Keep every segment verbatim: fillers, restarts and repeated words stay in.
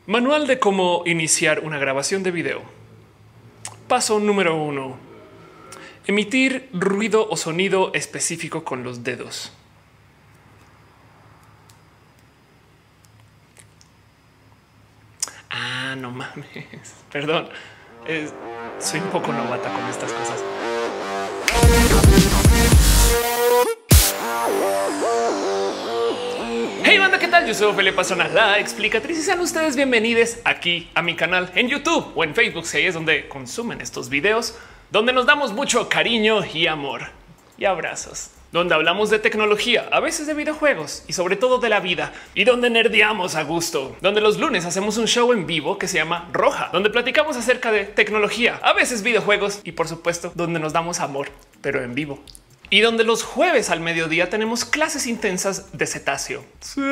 Manual de cómo iniciar una grabación de video. Paso número uno. Emitir ruido o sonido específico con los dedos. Ah, no mames. Perdón. Es, soy un poco novata con estas cosas. Hey banda, ¿qué tal? Yo soy Ophelia Pastrana, la explicatriz, y sean ustedes bienvenidos aquí a mi canal en YouTube o en Facebook, si ahí es donde consumen estos videos, donde nos damos mucho cariño y amor y abrazos, donde hablamos de tecnología, a veces de videojuegos y sobre todo de la vida, y donde nerdeamos a gusto, donde los lunes hacemos un show en vivo que se llama Roja, donde platicamos acerca de tecnología, a veces videojuegos y por supuesto donde nos damos amor, pero en vivo. Y donde los jueves al mediodía tenemos clases intensas de cetáceo.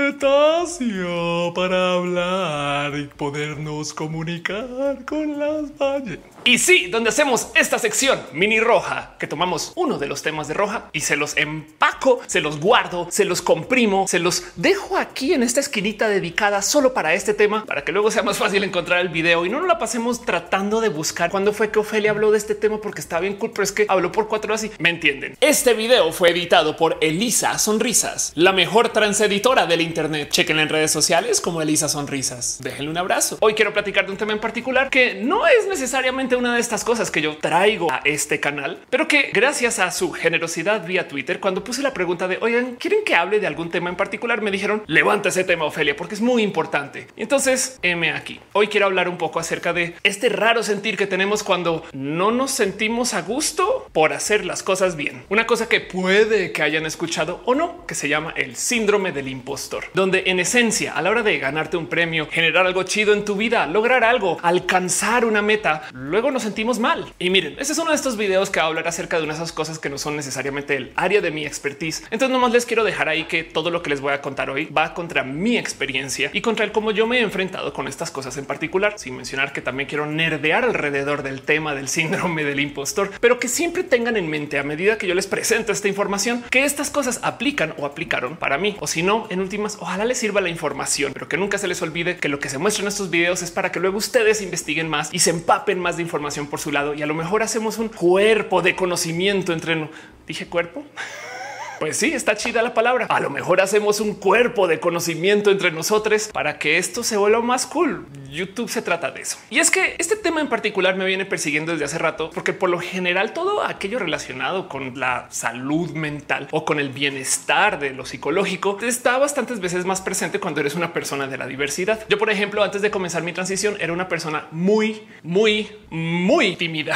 Cetáceo para hablar y podernos comunicar con las ballenas. Y sí, donde hacemos esta sección mini roja, que tomamos uno de los temas de Roja y se los empaco, se los guardo, se los comprimo, se los dejo aquí en esta esquinita dedicada solo para este tema, para que luego sea más fácil encontrar el video y no nos la pasemos tratando de buscar cuándo fue que Ofelia habló de este tema, porque está bien cool, pero es que habló por cuatro horas y me entienden. Este video fue editado por Elisa Sonrisas, la mejor transeditora del internet. Chequenla en redes sociales como Elisa Sonrisas. Déjenle un abrazo. Hoy quiero platicar de un tema en particular que no es necesariamente una de estas cosas que yo traigo a este canal, pero que gracias a su generosidad vía Twitter, cuando puse la pregunta de oigan, ¿quieren que hable de algún tema en particular? Me dijeron levanta ese tema, Ofelia, porque es muy importante. Y entonces heme aquí. Hoy quiero hablar un poco acerca de este raro sentir que tenemos cuando no nos sentimos a gusto por hacer las cosas bien. Una cosa que puede que hayan escuchado o no, que se llama el síndrome del impostor, donde en esencia a la hora de ganarte un premio, generar algo chido en tu vida, lograr algo, alcanzar una meta, luego nos sentimos mal. Y miren, este es uno de estos videos que va a hablar acerca de una de esas cosas que no son necesariamente el área de mi expertise. Entonces nomás les quiero dejar ahí que todo lo que les voy a contar hoy va contra mi experiencia y contra el cómo yo me he enfrentado con estas cosas en particular, sin mencionar que también quiero nerdear alrededor del tema del síndrome del impostor, pero que siempre tengan en mente a medida que yo les presento esta información que estas cosas aplican o aplicaron para mí, o si no, en últimas, ojalá les sirva la información, pero que nunca se les olvide que lo que se muestra en estos videos es para que luego ustedes investiguen más y se empapen más de información por su lado, y a lo mejor hacemos un cuerpo de conocimiento entre... ¿Dije cuerpo? Pues sí, está chida la palabra. A lo mejor hacemos un cuerpo de conocimiento entre nosotros para que esto se vuelva más cool. YouTube se trata de eso. Y es que este tema en particular me viene persiguiendo desde hace rato, porque por lo general todo aquello relacionado con la salud mental o con el bienestar de lo psicológico está bastantes veces más presente cuando eres una persona de la diversidad. Yo, por ejemplo, antes de comenzar mi transición, era una persona muy, muy, muy tímida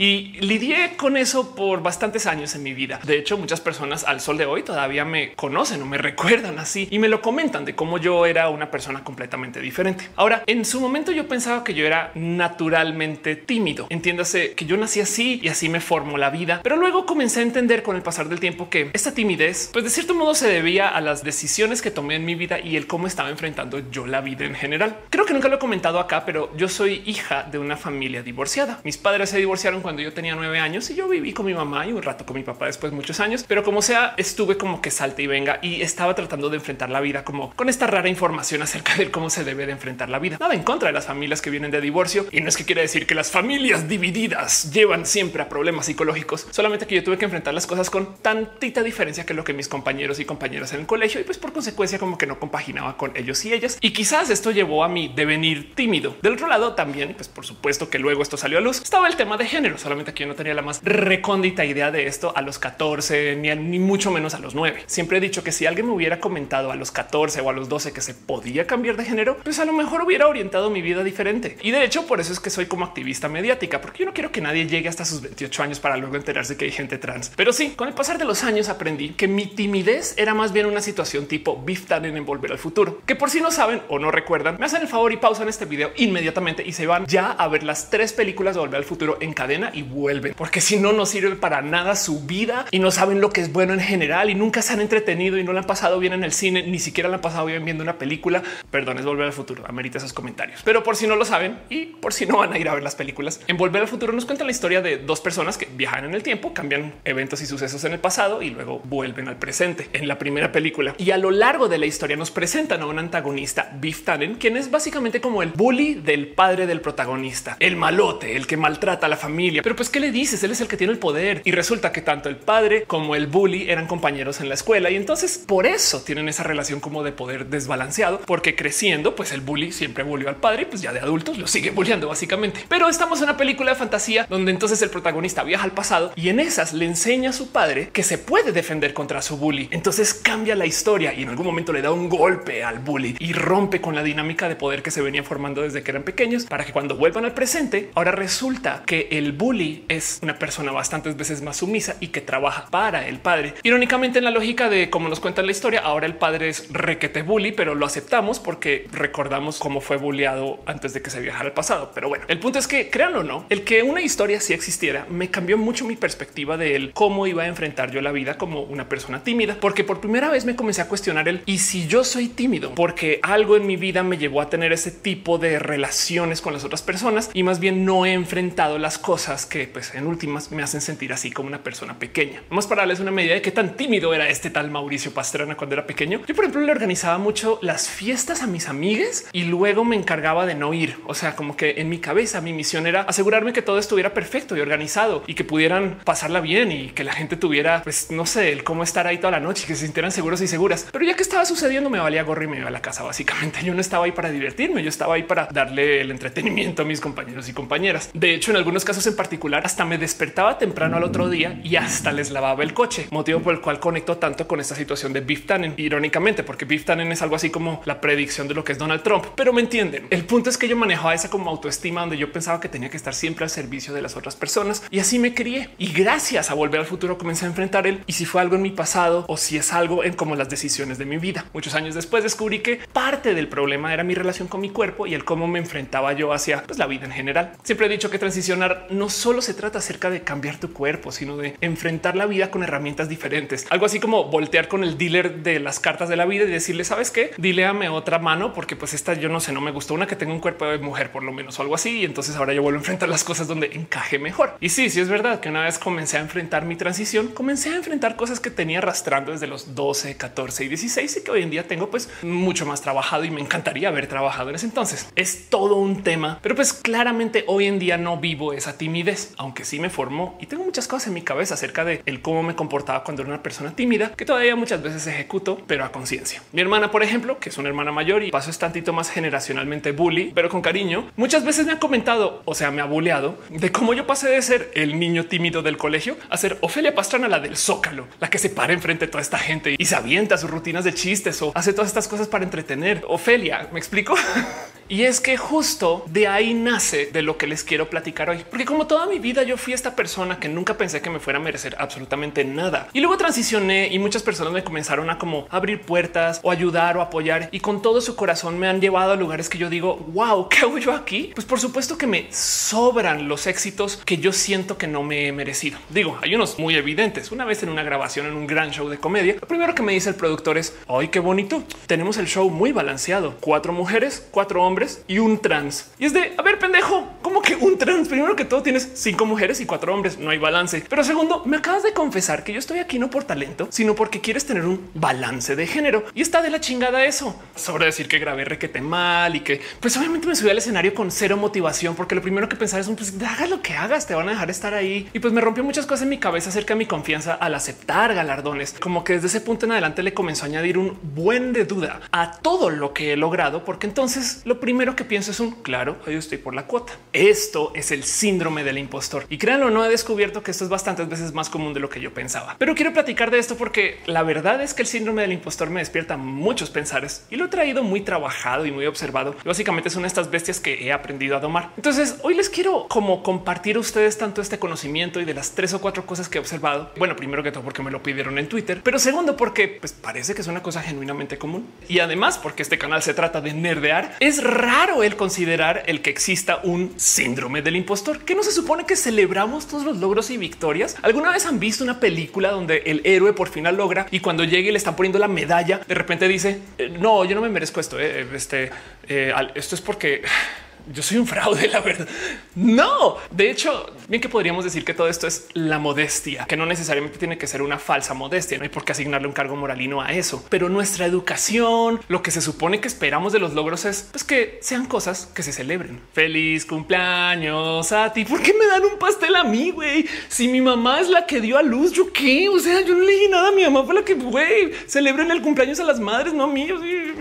y lidié con eso por bastantes años en mi vida. De hecho, muchas personas al sol de hoy todavía me conocen o me recuerdan así y me lo comentan de cómo yo era una persona completamente diferente. Ahora, en su momento yo pensaba que yo era naturalmente tímido. Entiéndase que yo nací así y así me formó la vida, pero luego comencé a entender con el pasar del tiempo que esta timidez, pues de cierto modo se debía a las decisiones que tomé en mi vida y el cómo estaba enfrentando yo la vida en general. Creo que nunca lo he comentado acá, pero yo soy hija de una familia divorciada. Mis padres se divorciaron cuando yo tenía nueve años y yo viví con mi mamá y un rato con mi papá después muchos años, pero como sea, estuve como que salte y venga y estaba tratando de enfrentar la vida como con esta rara información acerca de cómo se debe de enfrentar la vida. Nada en contra de las familias que vienen de divorcio, y no es que quiera decir que las familias divididas llevan siempre a problemas psicológicos, solamente que yo tuve que enfrentar las cosas con tantita diferencia que lo que mis compañeros y compañeras en el colegio, y pues por consecuencia como que no compaginaba con ellos y ellas, y quizás esto llevó a mi devenir tímido. Del otro lado también, pues por supuesto que luego esto salió a luz, estaba el tema de género, solamente que yo no tenía la más recóndita idea de esto a los catorce, ni, a, ni mucho menos a los nueve. Siempre he dicho que si alguien me hubiera comentado a los catorce o a los doce que se podía cambiar de género, pues a lo mejor hubiera orientado mi vida diferente. Y de hecho, por eso es que soy como activista mediática, porque yo no quiero que nadie llegue hasta sus veintiocho años para luego enterarse que hay gente trans. Pero sí, con el pasar de los años aprendí que mi timidez era más bien una situación tipo Biff Tannen en Volver al Futuro, que por si no saben o no recuerdan, me hacen el favor y pausan este video inmediatamente y se van ya a ver las tres películas de Volver al Futuro en cadena y vuelven, porque si no, no sirve para nada su vida y no saben lo que es bueno en general y nunca se han entretenido y no le han pasado bien en el cine, ni siquiera le han pasado bien viendo una película. Perdón, es Volver al Futuro, amerita esos comentarios. comentarios. Pero por si no lo saben y por si no van a ir a ver las películas, en Volver al Futuro nos cuentan la historia de dos personas que viajan en el tiempo, cambian eventos y sucesos en el pasado y luego vuelven al presente en la primera película. Y a lo largo de la historia nos presentan a un antagonista, Biff Tannen, quien es básicamente como el bully del padre del protagonista, el malote, el que maltrata a la familia. Pero pues, ¿qué le dices? Él es el que tiene el poder. Y resulta que tanto el padre como el bully eran compañeros en la escuela y entonces por eso tienen esa relación como de poder desbalanceado, porque creciendo, pues el bully siempre bullió al padre y pues ya de adultos lo sigue bulleando básicamente. Pero estamos en una película de fantasía donde entonces el protagonista viaja al pasado y en esas le enseña a su padre que se puede defender contra su bully. Entonces cambia la historia y en algún momento le da un golpe al bully y rompe con la dinámica de poder que se venía formando desde que eran pequeños, para que cuando vuelvan al presente, ahora resulta que el bully es una persona bastantes veces más sumisa y que trabaja para el padre. Irónicamente, en la lógica de cómo nos cuentan la historia, ahora el padre es requete bully, pero lo aceptamos porque recordamos cómo fue bulleado antes de que se viajara al pasado. Pero bueno, el punto es que, créanlo o no, el que una historia sí existiera me cambió mucho mi perspectiva de él, cómo iba a enfrentar yo la vida como una persona tímida, porque por primera vez me comencé a cuestionar el y si yo soy tímido, porque algo en mi vida me llevó a tener ese tipo de relaciones con las otras personas y más bien no he enfrentado las cosas que pues en últimas me hacen sentir así como una persona pequeña. Vamos para darles una medida de qué tan tímido era este tal Mauricio Pastrana cuando era pequeño. Yo, por ejemplo, le organizaba mucho las fiestas a mis amigues y luego me encargaba de no ir. O sea, como que en mi cabeza mi misión era asegurarme que todo estuviera perfecto y organizado y que pudieran pasarla bien y que la gente tuviera, pues no sé, el cómo estar ahí toda la noche y que se sintieran seguros y seguras. Pero ya que estaba sucediendo, me valía gorro y me iba a la casa. Básicamente yo no estaba ahí para divertirme, yo estaba ahí para darle el entretenimiento a mis compañeros y compañeras. De hecho, en algunos casos en particular, hasta me despertaba temprano al otro día y hasta les lavaba el coche, motivo por el cual conecto tanto con esta situación de Biff Tannen, irónicamente, porque Biff Tannen es algo así como la predicción de lo que es Donald Trump, pero me entienden. El punto es que yo manejaba esa como autoestima donde yo pensaba que tenía que estar siempre al servicio de las otras personas y así me crié. Y gracias a Volver al Futuro comencé a enfrentar él y si fue algo en mi pasado o si es algo en como las decisiones de mi vida. Muchos años después descubrí que parte del problema era mi relación con mi cuerpo y el cómo me enfrentaba yo hacia pues, la vida en general. Siempre he dicho que transicionar no solo se trata acerca de cambiar tu cuerpo, sino de enfrentar la vida con herramientas diferentes. Algo así como voltear con el dealer de las cartas de la vida y decirle, ¿sabes qué? Diléame otra mano porque pues esta yo no sé, no me gustó, una que tenga un cuerpo de mujer por lo menos o algo así. Y entonces ahora yo vuelvo a enfrentar las cosas donde encaje mejor. Y sí, sí es verdad que una vez comencé a enfrentar mi transición, comencé a enfrentar cosas que tenía arrastrando desde los doce, catorce y dieciséis y que hoy en día tengo pues mucho más trabajado y me encantaría haber trabajado en ese entonces. Es todo un tema, pero pues claramente hoy en día no vivo esa timidez, aunque sí me formó y tengo muchas cosas en mi cabeza acerca de el cómo me comportaba cuando era una persona tímida que todavía muchas veces ejecuto, pero a conciencia. Mi hermana, por ejemplo, que es una hermana mayor y paso es tantito más generacionalmente bully, pero con cariño, muchas veces me ha comentado, o sea, me ha bulleado de cómo yo pasé de ser el niño tímido del colegio a ser Ofelia Pastrana, la del Zócalo, la que se para enfrente de toda esta gente y se avienta sus rutinas de chistes o hace todas estas cosas para entretener. Ofelia, ¿me explico? Y es que justo de ahí nace de lo que les quiero platicar hoy, porque como toda mi vida yo fui esta persona que nunca pensé que me fuera a merecer absolutamente nada y luego transicioné y muchas personas me comenzaron a como abrir puertas o ayudar o apoyar y con todo su corazón me han llevado a lugares que yo digo wow, ¿qué hago yo aquí? Pues por supuesto que me sobran los éxitos que yo siento que no me he merecido. Digo, hay unos muy evidentes. Una vez en una grabación en un gran show de comedia, lo primero que me dice el productor es ay, qué bonito, tenemos el show muy balanceado, cuatro mujeres, cuatro hombres y un trans. Y es de a ver, pendejo, ¿cómo que un trans? Primero que todo tienes cinco mujeres y cuatro hombres, no hay balance. Pero segundo, me acabas de confesar que yo estoy aquí no por talento, sino porque quieres tener un balance de género y está de la chingada eso. Sobre decir que grabé requete mal y que pues obviamente me subí al escenario con cero motivación porque lo primero que pensaba es un pues hagas lo que hagas, te van a dejar estar ahí. Y pues me rompió muchas cosas en mi cabeza acerca de mi confianza al aceptar galardones. Como que desde ese punto en adelante le comenzó a añadir un buen de duda a todo lo que he logrado, porque entonces lo primero que pienso es un claro, yo estoy por la cuota. Esto es el síndrome del impostor y créanlo, no he descubierto que esto es bastantes veces más común de lo que yo pensaba, pero quiero platicar de esto porque la verdad es que el síndrome del impostor me despierta muchos pensares y lo he traído muy trabajado y muy observado. Y básicamente es una de estas bestias que he aprendido a domar. Entonces hoy les quiero como compartir a ustedes tanto este conocimiento y de las tres o cuatro cosas que he observado. Bueno, primero que todo porque me lo pidieron en Twitter, pero segundo porque pues parece que es una cosa genuinamente común y además porque este canal se trata de nerdear. Es raro el considerar el que exista un síndrome síndrome del impostor, que no se supone que celebramos todos los logros y victorias. ¿Alguna vez han visto una película donde el héroe por fin la logra y cuando llegue y le están poniendo la medalla, de repente dice eh, no, yo no me merezco esto. Eh, este, eh, esto es porque yo soy un fraude, la verdad. No, de hecho, bien que podríamos decir que todo esto es la modestia, que no necesariamente tiene que ser una falsa modestia. No hay por qué asignarle un cargo moralino a eso, pero nuestra educación, lo que se supone que esperamos de los logros es pues, que sean cosas que se celebren. Feliz cumpleaños a ti. ¿Por qué me dan un pastel a mí, güey? Si mi mamá es la que dio a luz, ¿yo qué? O sea, yo no le dije nada a mi mamá, fue la que, güey, celebren el cumpleaños a las madres, no a mí.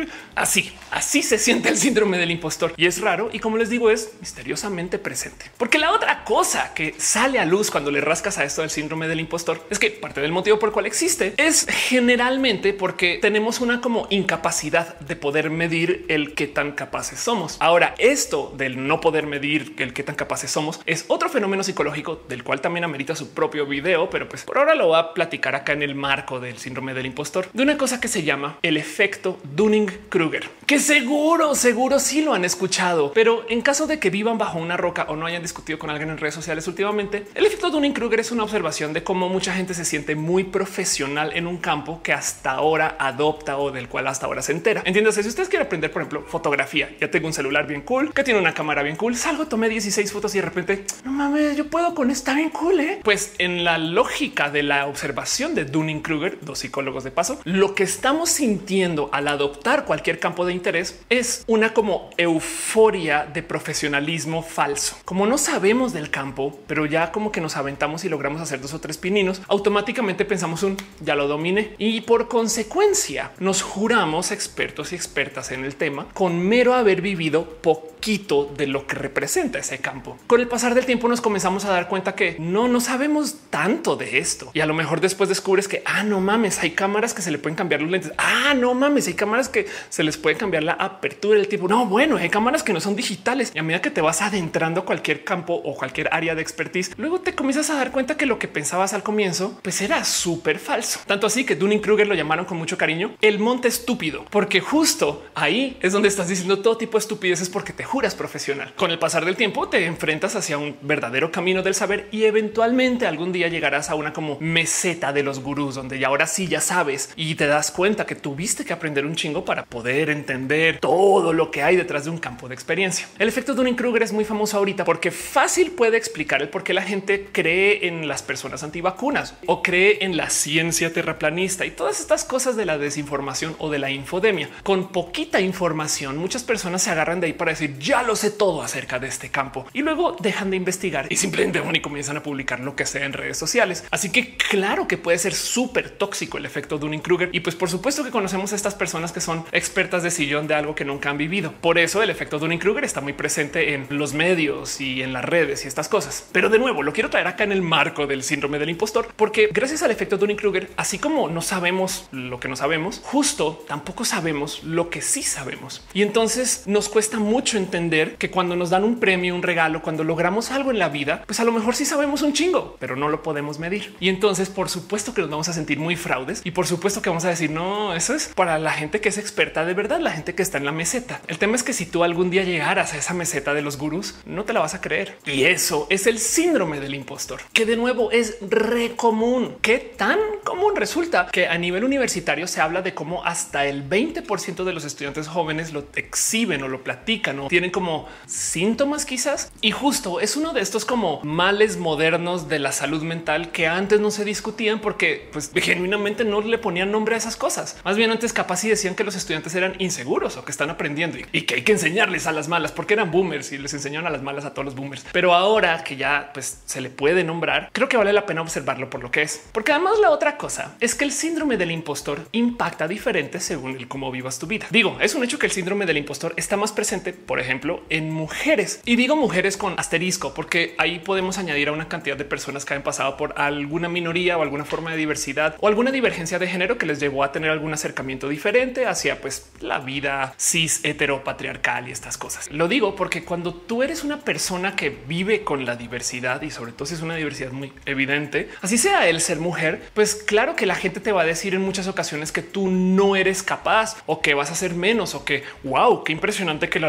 Así, así se siente el síndrome del impostor. Y es raro y como les digo, es misteriosamente presente. Porque la otra cosa que sale a luz cuando le rascas a esto del síndrome del impostor es que parte del motivo por el cual existe es generalmente porque tenemos una como incapacidad de poder medir el qué tan capaces somos. Ahora, esto del no poder medir el qué tan capaces somos es otro fenómeno psicológico del cual también amerita su propio video, pero pues por ahora lo voy a platicar acá en el marco del síndrome del impostor, de una cosa que se llama el efecto Dunning-Kruger, que seguro, seguro sí lo han escuchado, pero en caso de que vivan bajo una roca o no hayan discutido con alguien en redes sociales últimamente, el efecto Dunning-Kruger es una observación de cómo mucha gente se siente muy profesional en un campo que hasta ahora adopta o del cual hasta ahora se entera. Entiéndase, si ustedes quieren aprender, por ejemplo, fotografía, ya tengo un celular bien cool, que tiene una cámara bien cool, salgo, tomé dieciséis fotos y de repente, no mames, yo puedo con esta bien cool, ¿eh? Pues en la lógica de la observación de Dunning-Kruger, dos psicólogos de paso, lo que estamos sintiendo al adoptar cualquier campo de interés es una como euforia de profesionalismo falso. Como no sabemos del campo, pero ya como que nos aventamos y logramos hacer dos o tres pininos, automáticamente pensamos un ya lo dominé y por consecuencia nos juramos expertos y expertas en el tema con mero haber vivido poquito de lo que representa ese campo. Con el pasar del tiempo nos comenzamos a dar cuenta que no, no sabemos tanto de esto y a lo mejor después descubres que ah, no mames, hay cámaras que se le pueden cambiar los lentes. Ah, no mames, hay cámaras que se les puede cambiar la apertura del tipo. No, bueno, hay cámaras que no son digitales y a medida que te vas adentrando a cualquier campo o cualquier área de expertise, luego te comienzas a dar cuenta que lo que pensabas al comienzo pues era súper falso. Tanto así que Dunning-Kruger lo llamaron con mucho cariño el monte estúpido, porque justo ahí es donde estás diciendo todo tipo de estupideces porque te juras profesional. Con el pasar del tiempo te enfrentas hacia un verdadero camino del saber y eventualmente algún día llegarás a una como meseta de los gurús donde ya ahora sí ya sabes y te das cuenta que tuviste que aprender un chingo para poder entender todo lo que hay detrás de un campo de experiencia. El efecto Dunning-Kruger es muy famoso ahorita porque fácil puede explicar el por qué la gente cree en las personas antivacunas o cree en la ciencia terraplanista y todas estas cosas de la desinformación o de la infodemia. Con poquita información, muchas personas se agarran de ahí para decir ya lo sé todo acerca de este campo y luego dejan de investigar y simplemente van y comienzan a publicar lo que sea en redes sociales. Así que claro que puede ser súper tóxico el efecto Dunning-Kruger y pues por supuesto que conocemos a estas personas que son expertas de sillón de algo que nunca han vivido. Por eso el efecto Dunning-Kruger está muy presente en los medios y en las redes y estas cosas. Pero de nuevo lo quiero traer acá en el marco del síndrome del impostor, porque gracias al efecto Dunning-Kruger, así como no sabemos lo que no sabemos, justo tampoco sabemos lo que sí sabemos. Y entonces nos cuesta mucho entender que cuando nos dan un premio, un regalo, cuando logramos algo en la vida, pues a lo mejor sí sabemos un chingo, pero no lo podemos medir. Y entonces por supuesto que nos vamos a sentir muy fraudes y por supuesto que vamos a decir no, eso es para la gente que es experta de verdad, la gente que está en la meseta. El tema es que si tú algún día llegaras a esa meseta de los gurús, no te la vas a creer. Y eso es el síndrome del impostor, que de nuevo es re común. ¿Qué tan común? Resulta que a nivel universitario se habla de cómo hasta el veinte por ciento de los estudiantes jóvenes lo exhiben o lo platican o tienen como síntomas quizás. Y justo es uno de estos como males modernos de la salud mental que antes no se discutían porque pues genuinamente no le ponían nombre a esas cosas. Más bien antes capaz y decían que los estudiantes eran inseguros o que están aprendiendo y, y que hay que enseñarles a las malas porque eran boomers y les enseñaron a las malas a todos los boomers. Pero ahora que ya pues se le puede nombrar, creo que vale la pena observarlo por lo que es. Porque además la otra cosa es que el síndrome del impostor impacta diferente según el cómo vivas tu vida. Digo, es un hecho que el síndrome del impostor está más presente, por ejemplo, en mujeres. Y digo mujeres con asterisco porque ahí podemos añadir a una cantidad de personas que han pasado por alguna minoría o alguna forma de diversidad o alguna divergencia de género que les llevó a tener algún acercamiento diferente hacia pues la vida cis heteropatriarcal y estas cosas. Lo digo porque cuando tú eres una persona que vive con la diversidad y sobre todo si es una diversidad muy evidente, así sea el ser mujer, pues claro que la gente te va a decir en muchas ocasiones que tú no eres capaz o que vas a hacer menos o que wow, qué impresionante que la lograste.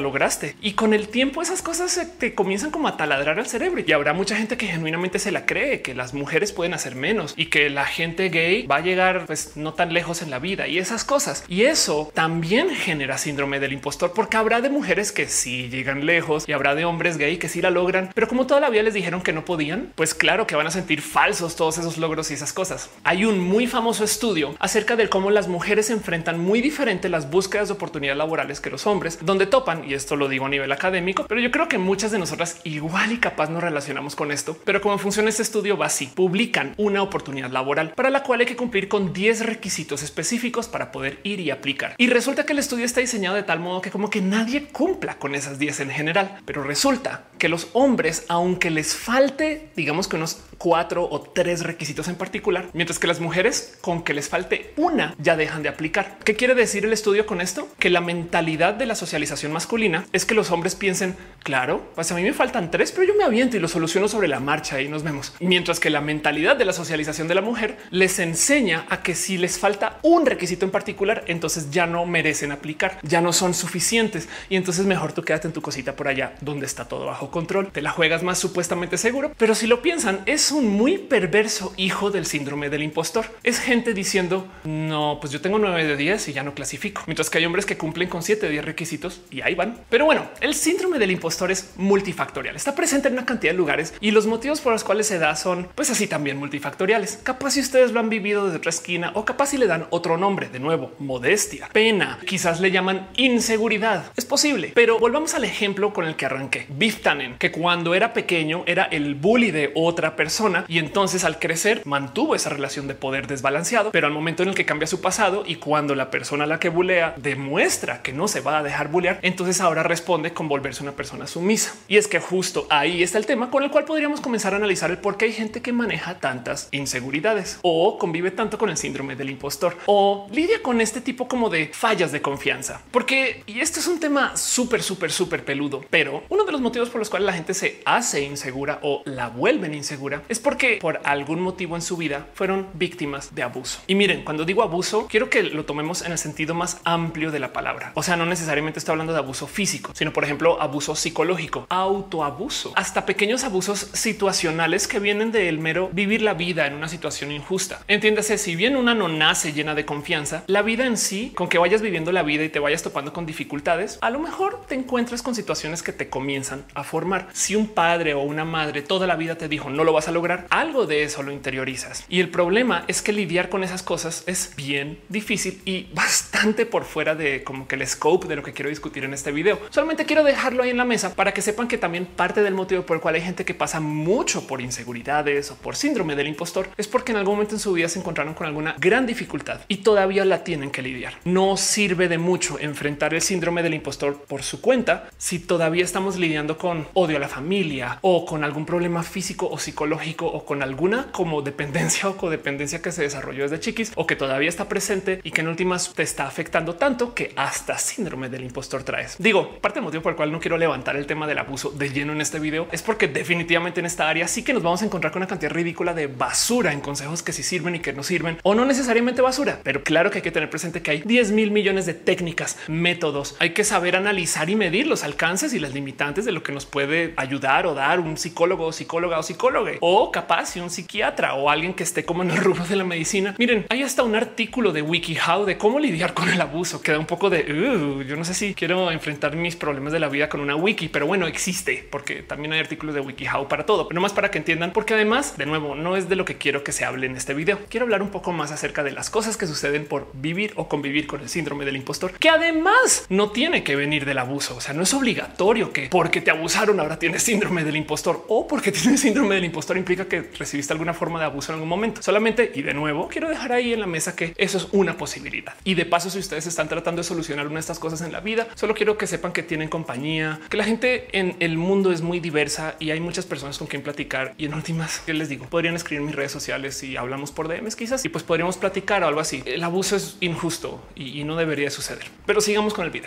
fuerte. Y con el tiempo esas cosas se te comienzan como a taladrar al cerebro y habrá mucha gente que genuinamente se la cree, que las mujeres pueden hacer menos y que la gente gay va a llegar pues no tan lejos en la vida y esas cosas. Y eso también genera síndrome del impostor, porque habrá de mujeres que sí llegan lejos y habrá de hombres gay que sí la logran, pero como toda la vida les dijeron que no podían, pues claro que van a sentir falsos todos esos logros y esas cosas. Hay un muy famoso estudio acerca de cómo las mujeres enfrentan muy diferente las búsquedas de oportunidades laborales que los hombres, donde topan, y esto lo digo a nivel académico, pero yo creo que muchas de nosotras igual y capaz nos relacionamos con esto. Pero cómo funciona este estudio va así: publican una oportunidad laboral para la cual hay que cumplir con diez requisitos específicos para poder ir y aplicar. Y resulta que el estudio está diseñado de tal modo que como que nadie cumpla con esas diez en general, pero resulta que los hombres, aunque les falte, digamos que unos cuatro o tres requisitos en particular, mientras que las mujeres, con que les falte una, ya dejan de aplicar. ¿Qué quiere decir el estudio con esto? Que la mentalidad de la socialización masculina es que los hombres piensen, claro, pues a mí me faltan tres, pero yo me aviento y lo soluciono sobre la marcha y nos vemos. Mientras que la mentalidad de la socialización de la mujer les enseña a que si les falta un requisito en particular, entonces ya no merecen aplicar, ya no son suficientes y entonces mejor tú quédate en tu cosita por allá donde está todo bajo control. Te la juegas más supuestamente seguro, pero si lo piensan, es un muy perverso hijo del síndrome del impostor. Es gente diciendo no, pues yo tengo nueve de diez y ya no clasifico, mientras que hay hombres que cumplen con siete de diez requisitos y ahí van. Pero bueno, el síndrome del impostor es multifactorial, está presente en una cantidad de lugares y los motivos por los cuales se da son pues así también multifactoriales. Capaz si ustedes lo han vivido desde otra esquina o capaz si le dan otro nombre, de nuevo, modestia, pena, quizás le llaman inseguridad. Es posible, pero volvamos al ejemplo con el que arranqué. Biff Tannen, que cuando era pequeño era el bully de otra persona y entonces al crecer mantuvo esa relación de poder desbalanceado, pero al momento en el que cambia su pasado y cuando la persona a la que bulea demuestra que no se va a dejar bullear, entonces ahora responde con volverse una persona sumisa. Y es que justo ahí está el tema con el cual podríamos comenzar a analizar el por qué hay gente que maneja tantas inseguridades o convive tanto con el síndrome del impostor o lidia con este tipo como de fallas de confianza. Porque, y esto es un tema súper, súper, súper peludo, pero uno de los motivos por los cuales la gente se hace insegura o la vuelven insegura es porque por algún motivo en su vida fueron víctimas de abuso. Y miren, cuando digo abuso, quiero que lo tomemos en el sentido más amplio de la palabra. O sea, no necesariamente estoy hablando de abuso físico, sino por ejemplo, abuso psicológico, autoabuso, hasta pequeños abusos situacionales que vienen del mero vivir la vida en una situación injusta. Entiéndase, si bien una no nace llena de confianza, la vida en sí, con que vayas viviendo la vida y te vayas topando con dificultades, a lo mejor te encuentras con situaciones que te comienzan a formar. Si un padre o una madre toda la vida te dijo no lo vas a lograr, algo de eso lo interiorizas. Y el problema es que lidiar con esas cosas es bien difícil y bastante por fuera de como que el scope de lo que quiero discutir en este video. Solamente quiero dejarlo ahí en la mesa para que sepan que también parte del motivo por el cual hay gente que pasa mucho por inseguridades o por síndrome del impostor es porque en algún momento en su vida se encontraron con alguna gran dificultad y todavía la tienen que lidiar. No sirve de mucho enfrentar el síndrome del impostor por su cuenta si todavía estamos lidiando con odio a la familia o con algún problema físico o psicológico o con alguna como dependencia o codependencia que se desarrolló desde chiquis o que todavía está presente y que en últimas te está afectando tanto que hasta síndrome del impostor traes. Digo, parte del motivo por el cual no quiero levantar el tema del abuso de lleno en este video es porque definitivamente en esta área sí que nos vamos a encontrar con una cantidad ridícula de basura en consejos que sí sirven y que no sirven o no necesariamente basura, pero claro que hay que tener presente que hay diez mil millones de técnicas, métodos. Hay que saber analizar y medir los alcances y las limitantes de lo que nos puede ayudar o dar un psicólogo o psicóloga o psicólogo o capaz si un psiquiatra o alguien que esté como en el rubro de la medicina. Miren, hay hasta un artículo de WikiHow de cómo lidiar con el abuso, que da un poco de uh, yo no sé si quiero enfrentar mis problemas de la vida con una wiki, pero bueno, existe porque también hay artículos de WikiHow para todo, pero no más para que entiendan, porque además, de nuevo, no es de lo que quiero que se hable en este video. Quiero hablar un poco más acerca de las cosas que suceden por vivir o convivir con el síndrome del impostor, que además no tiene que venir del abuso. O sea, no es obligatorio que porque te abusaron ahora tienes síndrome del impostor o porque tienes síndrome del impostor implica que recibiste alguna forma de abuso en algún momento. Solamente, y de nuevo, quiero dejar ahí en la mesa que eso es una posibilidad. Y de paso, si ustedes están tratando de solucionar una de estas cosas en la vida, solo quiero que sepan que tienen compañía, que la gente en el mundo es muy diversa y hay muchas personas con quien platicar. Y en últimas, ¿qué les digo? Podrían escribir en mis redes sociales y hablamos por D Ms quizás y pues podríamos platicar o algo así. El abuso es injusto y, y no debería suceder. Pero sigamos con el video. Parte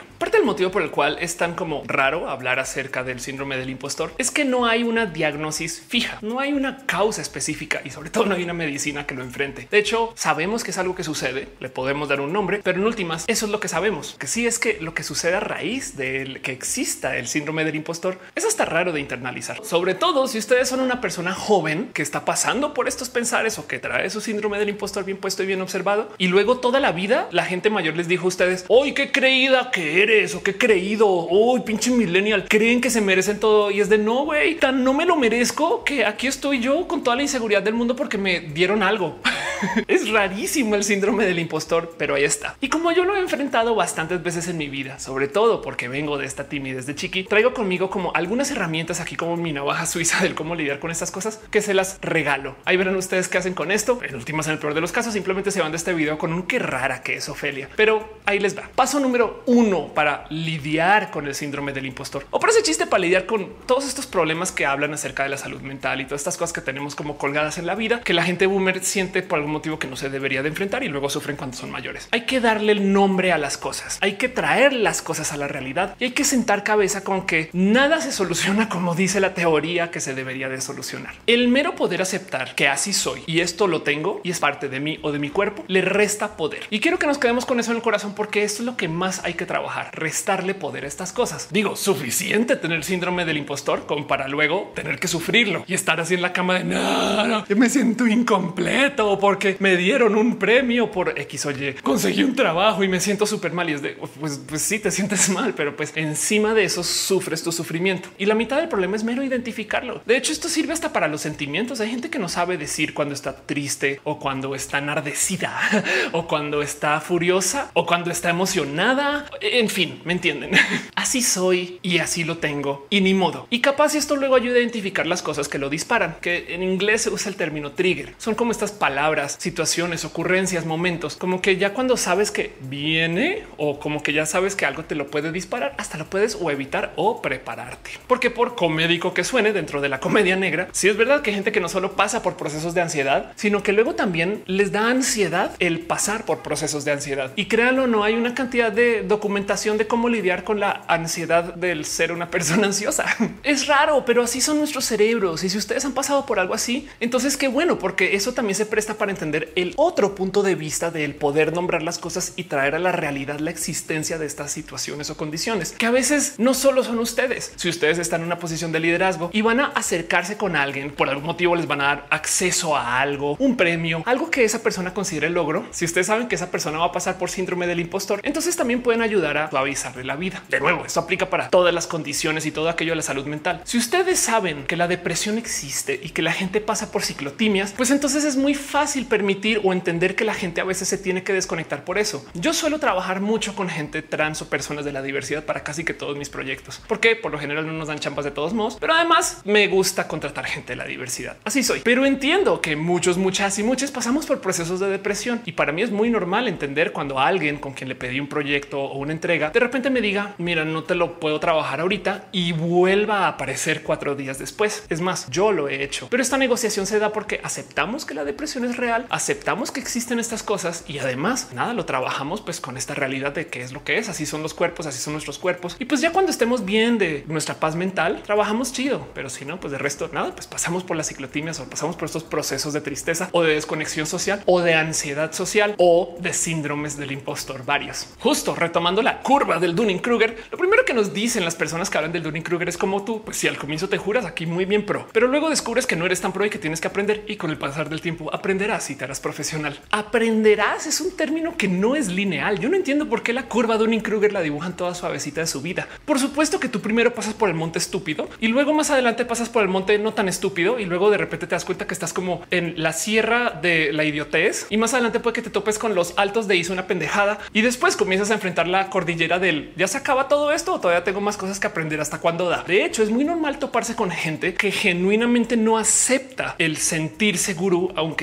el motivo por el cual es tan como raro hablar acerca del síndrome del impostor es que no hay una diagnosis fija, no hay una causa específica y sobre todo no hay una medicina que lo enfrente. De hecho, sabemos que es algo que sucede, le podemos dar un nombre, pero en últimas eso es lo que sabemos, que sí es que lo que sucede a raíz de que exista el síndrome del impostor es hasta raro de internalizar, sobre todo si ustedes son una persona joven que está pasando por estos pensares o que trae su síndrome del impostor bien puesto y bien observado y luego toda la vida la gente mayor les dijo a ustedes, hoy qué creída que eres o qué creído, hoy pinche millennial, creen que se merecen todo y es de no, güey, tan no me lo merezco que aquí estoy yo con toda la inseguridad del mundo porque me dieron algo. Es rarísimo el síndrome del impostor, pero ahí está. Y como yo lo he enfrentado bastantes veces en mi vida, sobre todo porque vengo de esta timidez de chiqui, traigo conmigo como algunas herramientas aquí como mi navaja suiza del cómo lidiar con estas cosas que se las regalo. Ahí verán ustedes qué hacen con esto. En últimas, en el peor de los casos, simplemente se van de este video con un qué rara que es Ofelia, pero ahí les va. Paso número uno para lidiar con el síndrome del impostor o para ese chiste para lidiar con todos estos problemas que hablan acerca de la salud mental y todas estas cosas que tenemos como colgadas en la vida que la gente boomer siente por algún motivo que no se debería de enfrentar y luego sufren cuando son mayores. Hay que darle el nombre a las cosas, hay que traer las cosas a la realidad y hay que sentar cabeza con que nada se soluciona como dice la teoría que se debería de solucionar. El mero poder aceptar que así soy y esto lo tengo y es parte de mí o de mi cuerpo le resta poder. Y quiero que nos quedemos con eso en el corazón porque esto es lo que más hay que trabajar, restarle poder a estas cosas. Digo, suficiente tener síndrome del impostor como para luego tener que sufrirlo y estar así en la cama de no, no, yo me siento incompleto porque me dieron un premio por X o Y, conseguí un trabajo y me siento súper mal y es de pues, pues sí te sientes mal, pero pues encima de eso sufres tu sufrimiento y la mitad del problema es mero identificarlo. De hecho, esto sirve hasta para los sentimientos. Hay gente que no sabe decir cuando está triste o cuando está enardecida o cuando está furiosa o cuando está emocionada. En fin, me entienden. Así soy y así lo tengo y ni modo. Y capaz esto luego ayuda a identificar las cosas que lo disparan, que en inglés se usa el término trigger. Son como estas palabras, situaciones, ocurrencias, momentos, como que ya cuando sabes que viene o como que ya sabes que algo te lo puede disparar, hasta lo puedes o evitar o prepararte. Porque por comédico que suene dentro de la comedia negra, sí es verdad que hay gente que no solo pasa por procesos de ansiedad, sino que luego también les da ansiedad el pasar por procesos de ansiedad. Y créanlo, no hay una cantidad de documentación de cómo lidiar con la ansiedad del ser una persona ansiosa. Es raro, pero así son nuestros cerebros. Y si ustedes han pasado por algo así, entonces qué bueno, porque eso también se presta para entender el otro punto de vista del poder nombrar las cosas y traer a la realidad la existencia de estas situaciones o condiciones que a veces no solo son ustedes. Si ustedes están en una posición de liderazgo y van a acercarse con alguien, por algún motivo les van a dar acceso a algo, un premio, algo que esa persona considere logro. Si ustedes saben que esa persona va a pasar por síndrome del impostor, entonces también pueden ayudar a suavizarle la vida. De nuevo, esto aplica para todas las condiciones y todo aquello de la salud mental. Si ustedes saben que la depresión existe y que la gente pasa por ciclotimias, pues entonces es muy fácil permitir o entender que la gente a veces se tiene que desconectar por eso. Yo suelo trabajar mucho con gente trans o personas de la diversidad para casi que todos mis proyectos, porque por lo general no nos dan champas de todos modos, pero además me gusta contratar gente de la diversidad. Así soy, pero entiendo que muchos, muchas y muchas pasamos por procesos de depresión y para mí es muy normal entender cuando alguien con quien le pedí un proyecto o una entrega de repente me diga, mira, no te lo puedo trabajar ahorita y vuelva a aparecer cuatro días después. Es más, yo lo he hecho, pero esta negociación se da porque aceptamos que la depresión es real, aceptamos que existen estas cosas y además nada, lo trabajamos pues con esta realidad de qué es lo que es. Así son los cuerpos, así son nuestros cuerpos. Y pues ya cuando estemos bien de nuestra paz mental, trabajamos chido, pero si no, pues de resto nada, pues pasamos por las ciclotimias o pasamos por estos procesos de tristeza o de desconexión social o de ansiedad social o de síndromes del impostor, varios. Justo retomando la curva del Dunning-Kruger, lo primero que nos dicen las personas que hablan del Dunning-Kruger es como tú, pues si al comienzo te juras aquí muy bien pro, pero luego descubres que no eres tan pro y que tienes que aprender y con el pasar del tiempo aprenderás y te harás profesional. Aprenderás es un término que no es lineal. Yo no entiendo por qué la curva Dunning-Kruger la dibujan toda suavecita de su vida. Por supuesto que tú primero pasas por el monte estúpido y luego más adelante pasas por el monte no tan estúpido y luego de repente te das cuenta que estás como en la sierra de la idiotez y más adelante puede que te topes con los altos de hizo una pendejada y después comienzas a enfrentar la cordillera del ya se acaba todo esto o todavía tengo más cosas que aprender hasta cuándo da. De hecho, es muy normal toparse con gente que genuinamente no acepta el sentirse gurú, aunque ya posee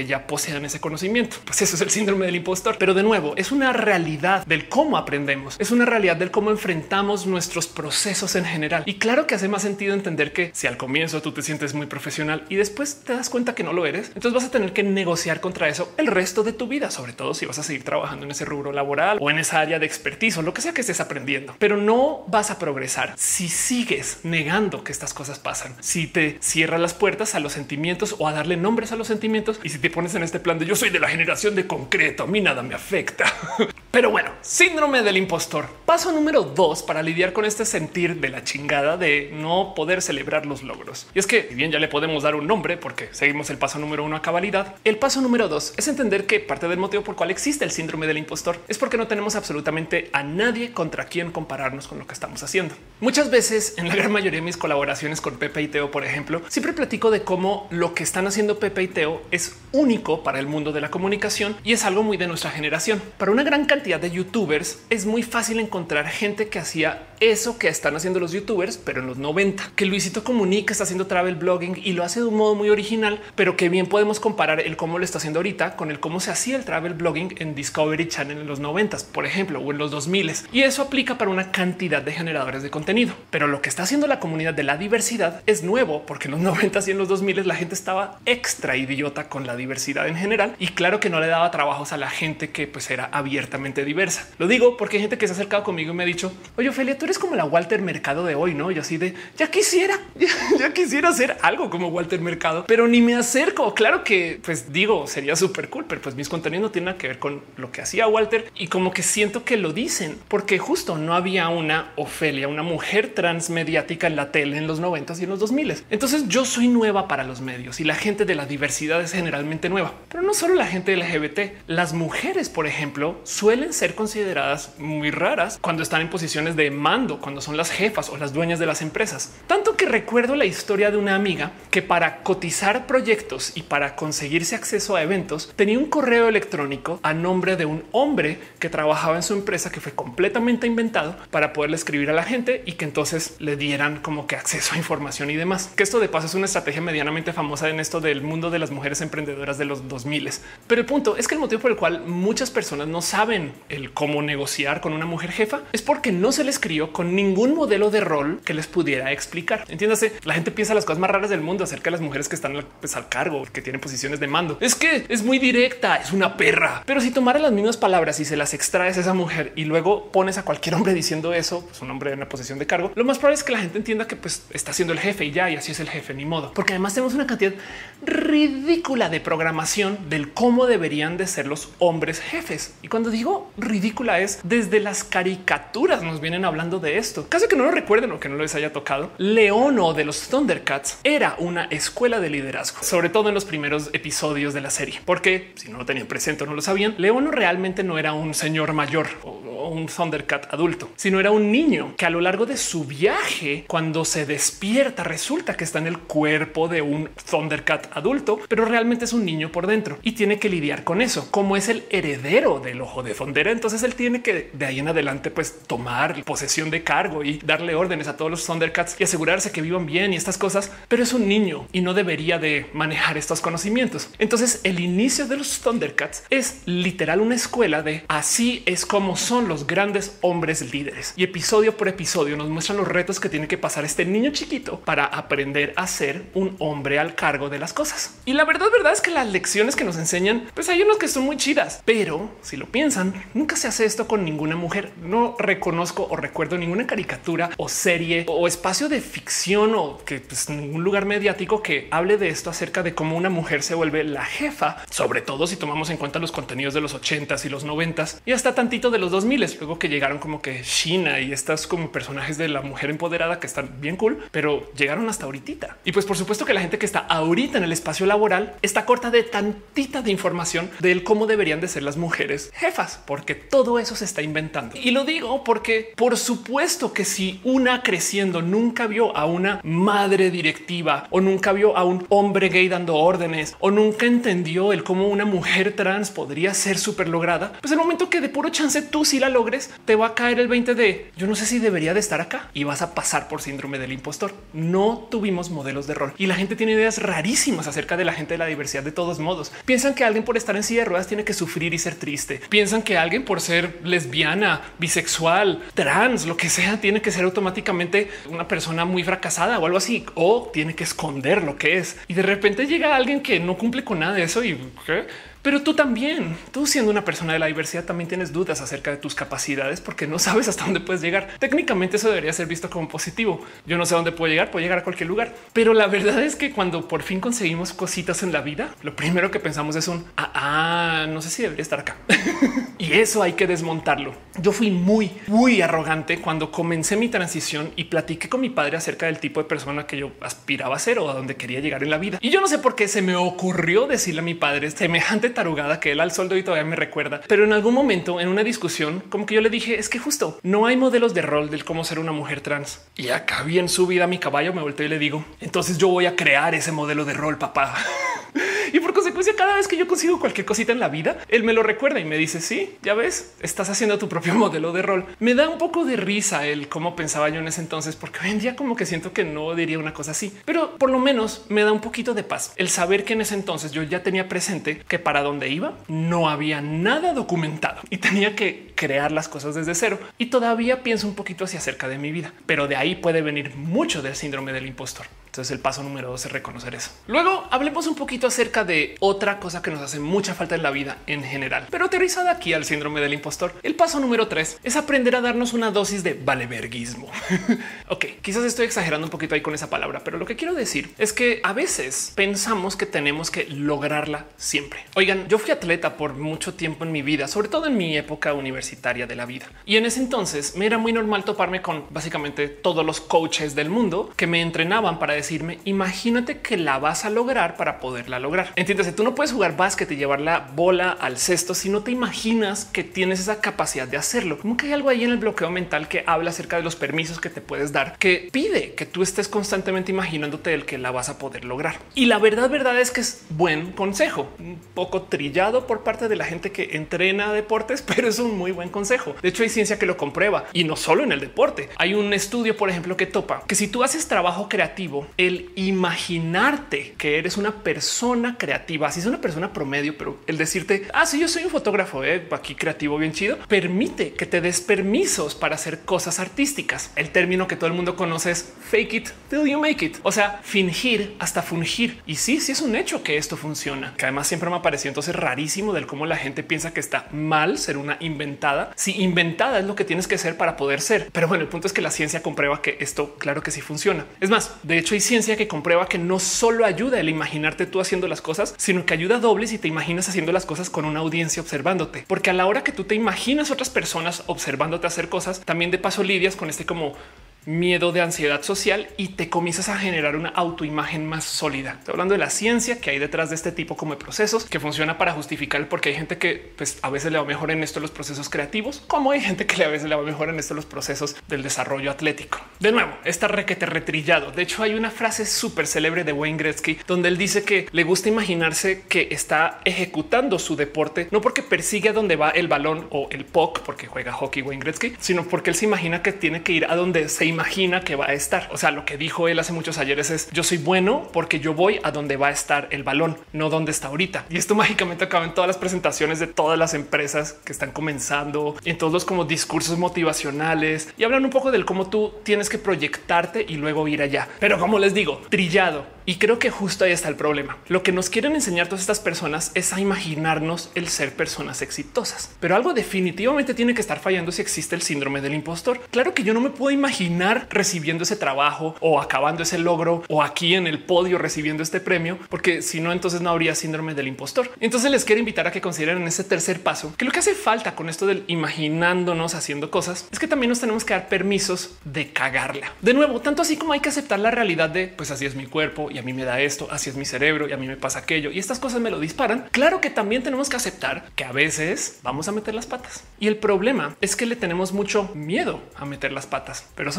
falsean ese conocimiento. Pues eso es el síndrome del impostor. Pero de nuevo, es una realidad del cómo aprendemos, es una realidad del cómo enfrentamos nuestros procesos en general. Y claro que hace más sentido entender que si al comienzo tú te sientes muy profesional y después te das cuenta que no lo eres, entonces vas a tener que negociar contra eso el resto de tu vida, sobre todo si vas a seguir trabajando en ese rubro laboral o en esa área de expertise o lo que sea que estés aprendiendo. Pero no vas a progresar si sigues negando que estas cosas pasan, si te cierras las puertas a los sentimientos o a darle nombres a los sentimientos y si te pones en este plan de yo soy de la generación de concreto, a mí nada me afecta. Pero bueno, síndrome del impostor. Paso número dos para lidiar con este sentir de la chingada de no poder celebrar los logros. Y es que si bien ya le podemos dar un nombre porque seguimos el paso número uno a cabalidad, el paso número dos es entender que parte del motivo por cual existe el síndrome del impostor es porque no tenemos absolutamente a nadie contra quien compararnos con lo que estamos haciendo. Muchas veces, en la gran mayoría de mis colaboraciones con Pepe y Teo, por ejemplo, siempre platico de cómo lo que están haciendo Pepe y Teo es único para el mundo de la comunicación y es algo muy de nuestra generación. Para una gran cantidad de youtubers es muy fácil encontrar gente que hacía eso que están haciendo los youtubers, pero en los noventa, que Luisito Comunica está haciendo travel blogging y lo hace de un modo muy original, pero que bien podemos comparar el cómo lo está haciendo ahorita con el cómo se hacía el travel blogging en Discovery Channel en los noventas, por ejemplo, o en los dos miles. Y eso aplica para una cantidad de generadores de contenido. Pero lo que está haciendo la comunidad de la diversidad es nuevo, porque en los noventas y en los dos miles la gente estaba extra idiota con la diversidad en general. Y claro que no le daba trabajos a la gente que pues era abiertamente diversa. Lo digo porque hay gente que se ha acercado conmigo y me ha dicho, oye, Ophelia, tú eres como la Walter Mercado de hoy, ¿no? Y así de, ya quisiera, ya, ya quisiera hacer algo como Walter Mercado, pero ni me acerco. Claro que, pues digo, sería súper cool, pero pues mis contenidos no tienen nada que ver con lo que hacía Walter y como que siento que lo dicen, porque justo no había una Ophelia, una mujer transmediática en la tele en los noventas y en los dos miles. Entonces yo soy nueva para los medios y la gente de la diversidad es generalmente nueva, pero no solo la gente L G B T. Las mujeres, por ejemplo, suelen ser consideradas muy raras cuando están en posiciones de mando, cuando son las jefas o las dueñas de las empresas. Tanto que recuerdo la historia de una amiga que para cotizar proyectos y para conseguirse acceso a eventos tenía un correo electrónico a nombre de un hombre que trabajaba en su empresa que fue completamente inventado para poderle escribir a la gente y que entonces le dieran como que acceso a información y demás. Que esto de paso es una estrategia medianamente famosa en esto del mundo de las mujeres emprendedoras de los dos miles. Pero el punto es que el motivo por el cual muchas personas no saben el cómo negociar con una mujer jefa es porque no se les crió con ningún modelo de rol que les pudiera explicar. Entiéndase, la gente piensa las cosas más raras del mundo acerca de las mujeres que están pues, al cargo, que tienen posiciones de mando. Es que es muy directa, es una perra. Pero si tomara las mismas palabras y se las extraes a esa mujer y luego pones a cualquier hombre diciendo eso, pues un hombre en una posición de cargo, lo más probable es que la gente entienda que pues está siendo el jefe y ya, y así es el jefe, ni modo. Porque además tenemos una cantidad ridícula de programación del cómo deberían de ser los hombres jefes. Y cuando digo ridícula es desde las caricaturas nos vienen hablando de esto. Caso que no lo recuerden o que no les haya tocado, Leono de los Thundercats era una escuela de liderazgo, sobre todo en los primeros episodios de la serie, porque si no lo tenían presente o no lo sabían, Leono realmente no era un señor mayor o un Thundercat adulto, sino era un niño que a lo largo de su viaje, cuando se despierta, resulta que está en el cuerpo de un Thundercat adulto, pero realmente es un niño por dentro y tiene que lidiar con eso. Como es el heredero del ojo de Thundera, entonces él tiene que de ahí en adelante pues tomar posesión de cargo y darle órdenes a todos los Thundercats y asegurarse que vivan bien y estas cosas, pero es un niño y no debería de manejar estos conocimientos. Entonces el inicio de los Thundercats es literal una escuela de así es como son los grandes hombres líderes, y episodio por episodio nos muestran los retos que tiene que pasar este niño chiquito para aprender a ser un hombre al cargo de las cosas. Y la verdad, verdad es que las lecciones que nos enseñan, pues hay unos que son muy chidas, pero si lo piensan, nunca se hace esto con ninguna mujer. No reconozco o recuerdo ninguna caricatura o serie o espacio de ficción o que pues, ningún lugar mediático que hable de esto acerca de cómo una mujer se vuelve la jefa, sobre todo si tomamos en cuenta los contenidos de los ochentas y los noventas y hasta tantito de los dos miles, luego que llegaron como que Sheena y estas como personajes de la mujer empoderada que están bien cool, pero llegaron hasta ahorita. Y pues por supuesto que la gente que está ahorita en el espacio laboral está corta de tantita de información del cómo deberían de ser las mujeres jefas, porque todo eso se está inventando. Y lo digo porque por supuesto que si una creciendo nunca vio a una madre directiva o nunca vio a un hombre gay dando órdenes o nunca entendió el cómo una mujer trans podría ser súper lograda, pues el momento que de puro chance tú sí la la logres, te va a caer el veinte de yo no sé si debería de estar acá y vas a pasar por síndrome del impostor. No tuvimos modelos de rol y la gente tiene ideas rarísimas acerca de la gente de la diversidad. De todos modos, piensan que alguien por estar en silla de ruedas tiene que sufrir y ser triste. Piensan que alguien por ser lesbiana, bisexual, trans, lo que sea, tiene que ser automáticamente una persona muy fracasada o algo así, o tiene que esconder lo que es. Y de repente llega alguien que no cumple con nada de eso y ¿qué? Pero tú también, tú siendo una persona de la diversidad, también tienes dudas acerca de tus capacidades porque no sabes hasta dónde puedes llegar. Técnicamente eso debería ser visto como positivo. Yo no sé dónde puedo llegar, puedo llegar a cualquier lugar. Pero la verdad es que cuando por fin conseguimos cositas en la vida, lo primero que pensamos es un ah, ah no sé si debería estar acá. Y eso hay que desmontarlo. Yo fui muy, muy arrogante cuando comencé mi transición y platiqué con mi padre acerca del tipo de persona que yo aspiraba a ser o a dónde quería llegar en la vida. Y yo no sé por qué se me ocurrió decirle a mi padre semejante tarugada que él al soldo y todavía me recuerda. Pero en algún momento en una discusión, como que yo le dije es que justo no hay modelos de rol del cómo ser una mujer trans. Y acá bien subida a mi caballo me volteo y le digo entonces yo voy a crear ese modelo de rol, papá. Y por consecuencia, cada vez que yo consigo cualquier cosita en la vida, él me lo recuerda y me dice sí, ya ves, estás haciendo tu propio modelo de rol. Me da un poco de risa el cómo pensaba yo en ese entonces, porque hoy en día como que siento que no diría una cosa así, pero por lo menos me da un poquito de paz el saber que en ese entonces yo ya tenía presente que para donde iba no había nada documentado y tenía que crear las cosas desde cero. Y todavía pienso un poquito hacia acerca de mi vida, pero de ahí puede venir mucho del síndrome del impostor. Entonces el paso número dos es reconocer eso. Luego hablemos un poquito acerca de otra cosa que nos hace mucha falta en la vida en general, pero aterrizada aquí al síndrome del impostor. El paso número tres es aprender a darnos una dosis de valeverguismo. Ok, quizás estoy exagerando un poquito ahí con esa palabra, pero lo que quiero decir es que a veces pensamos que tenemos que lograrla siempre. Oigan, yo fui atleta por mucho tiempo en mi vida, sobre todo en mi época universitaria de la vida. Y en ese entonces me era muy normal toparme con básicamente todos los coaches del mundo que me entrenaban para decirme imagínate que la vas a lograr para poderla lograr. Entiéndase, tú no puedes jugar básquet y llevar la bola al cesto si no te imaginas que tienes esa capacidad de hacerlo. Como que hay algo ahí en el bloqueo mental que habla acerca de los permisos que te puedes dar, que pide que tú estés constantemente imaginándote el que la vas a poder lograr. Y la verdad, verdad es que es buen consejo, un poco trillado por parte de la gente que entrena deportes, pero es un muy buen consejo. De hecho, hay ciencia que lo comprueba y no solo en el deporte. Hay un estudio, por ejemplo, que topa que si tú haces trabajo creativo, el imaginarte que eres una persona creativa, así es una persona promedio, pero el decirte, ah, sí, yo soy un fotógrafo eh, aquí creativo, bien chido, permite que te des permisos para hacer cosas artísticas. El término que todo el mundo conoce es fake it till you make it, o sea, fingir hasta fungir. Y sí, sí es un hecho que esto funciona, que además siempre me ha parecido entonces rarísimo del cómo la gente piensa que está mal ser una inventada. Si inventada es lo que tienes que ser para poder ser. Pero bueno, el punto es que la ciencia comprueba que esto claro que sí funciona. Es más, de hecho hay ciencia que comprueba que no solo ayuda el imaginarte tú haciendo las cosas, sino que ayuda doble si te imaginas haciendo las cosas con una audiencia observándote, porque a la hora que tú te imaginas otras personas observándote hacer cosas, también de paso lidias con este como miedo de ansiedad social y te comienzas a generar una autoimagen más sólida. Estoy hablando de la ciencia que hay detrás de este tipo como de procesos que funciona para justificar porque hay gente que pues, a veces le va mejor en esto los procesos creativos, como hay gente que a veces le va mejor en esto los procesos del desarrollo atlético. De nuevo, está requete retrillado. De hecho, hay una frase súper célebre de Wayne Gretzky donde él dice que le gusta imaginarse que está ejecutando su deporte, no porque persigue a donde va el balón o el puck, porque juega hockey Wayne Gretzky, sino porque él se imagina que tiene que ir a donde se imagina que va a estar. O sea, lo que dijo él hace muchos ayeres es yo soy bueno porque yo voy a donde va a estar el balón, no donde está ahorita. Y esto mágicamente acaba en todas las presentaciones de todas las empresas que están comenzando, en todos los como discursos motivacionales y hablan un poco del cómo tú tienes que proyectarte y luego ir allá. Pero como les digo, trillado. Y creo que justo ahí está el problema. Lo que nos quieren enseñar todas estas personas es a imaginarnos el ser personas exitosas, pero algo definitivamente tiene que estar fallando si existe el síndrome del impostor. Claro que yo no me puedo imaginar recibiendo ese trabajo o acabando ese logro o aquí en el podio recibiendo este premio, porque si no, entonces no habría síndrome del impostor. Entonces les quiero invitar a que consideren ese tercer paso, que lo que hace falta con esto del imaginándonos haciendo cosas es que también nos tenemos que dar permisos de cagarla. De nuevo, tanto así como hay que aceptar la realidad de pues así es mi cuerpo y a mí me da esto, así es mi cerebro y a mí me pasa aquello y estas cosas me lo disparan. Claro que también tenemos que aceptar que a veces vamos a meter las patas y el problema es que le tenemos mucho miedo a meter las patas, pero son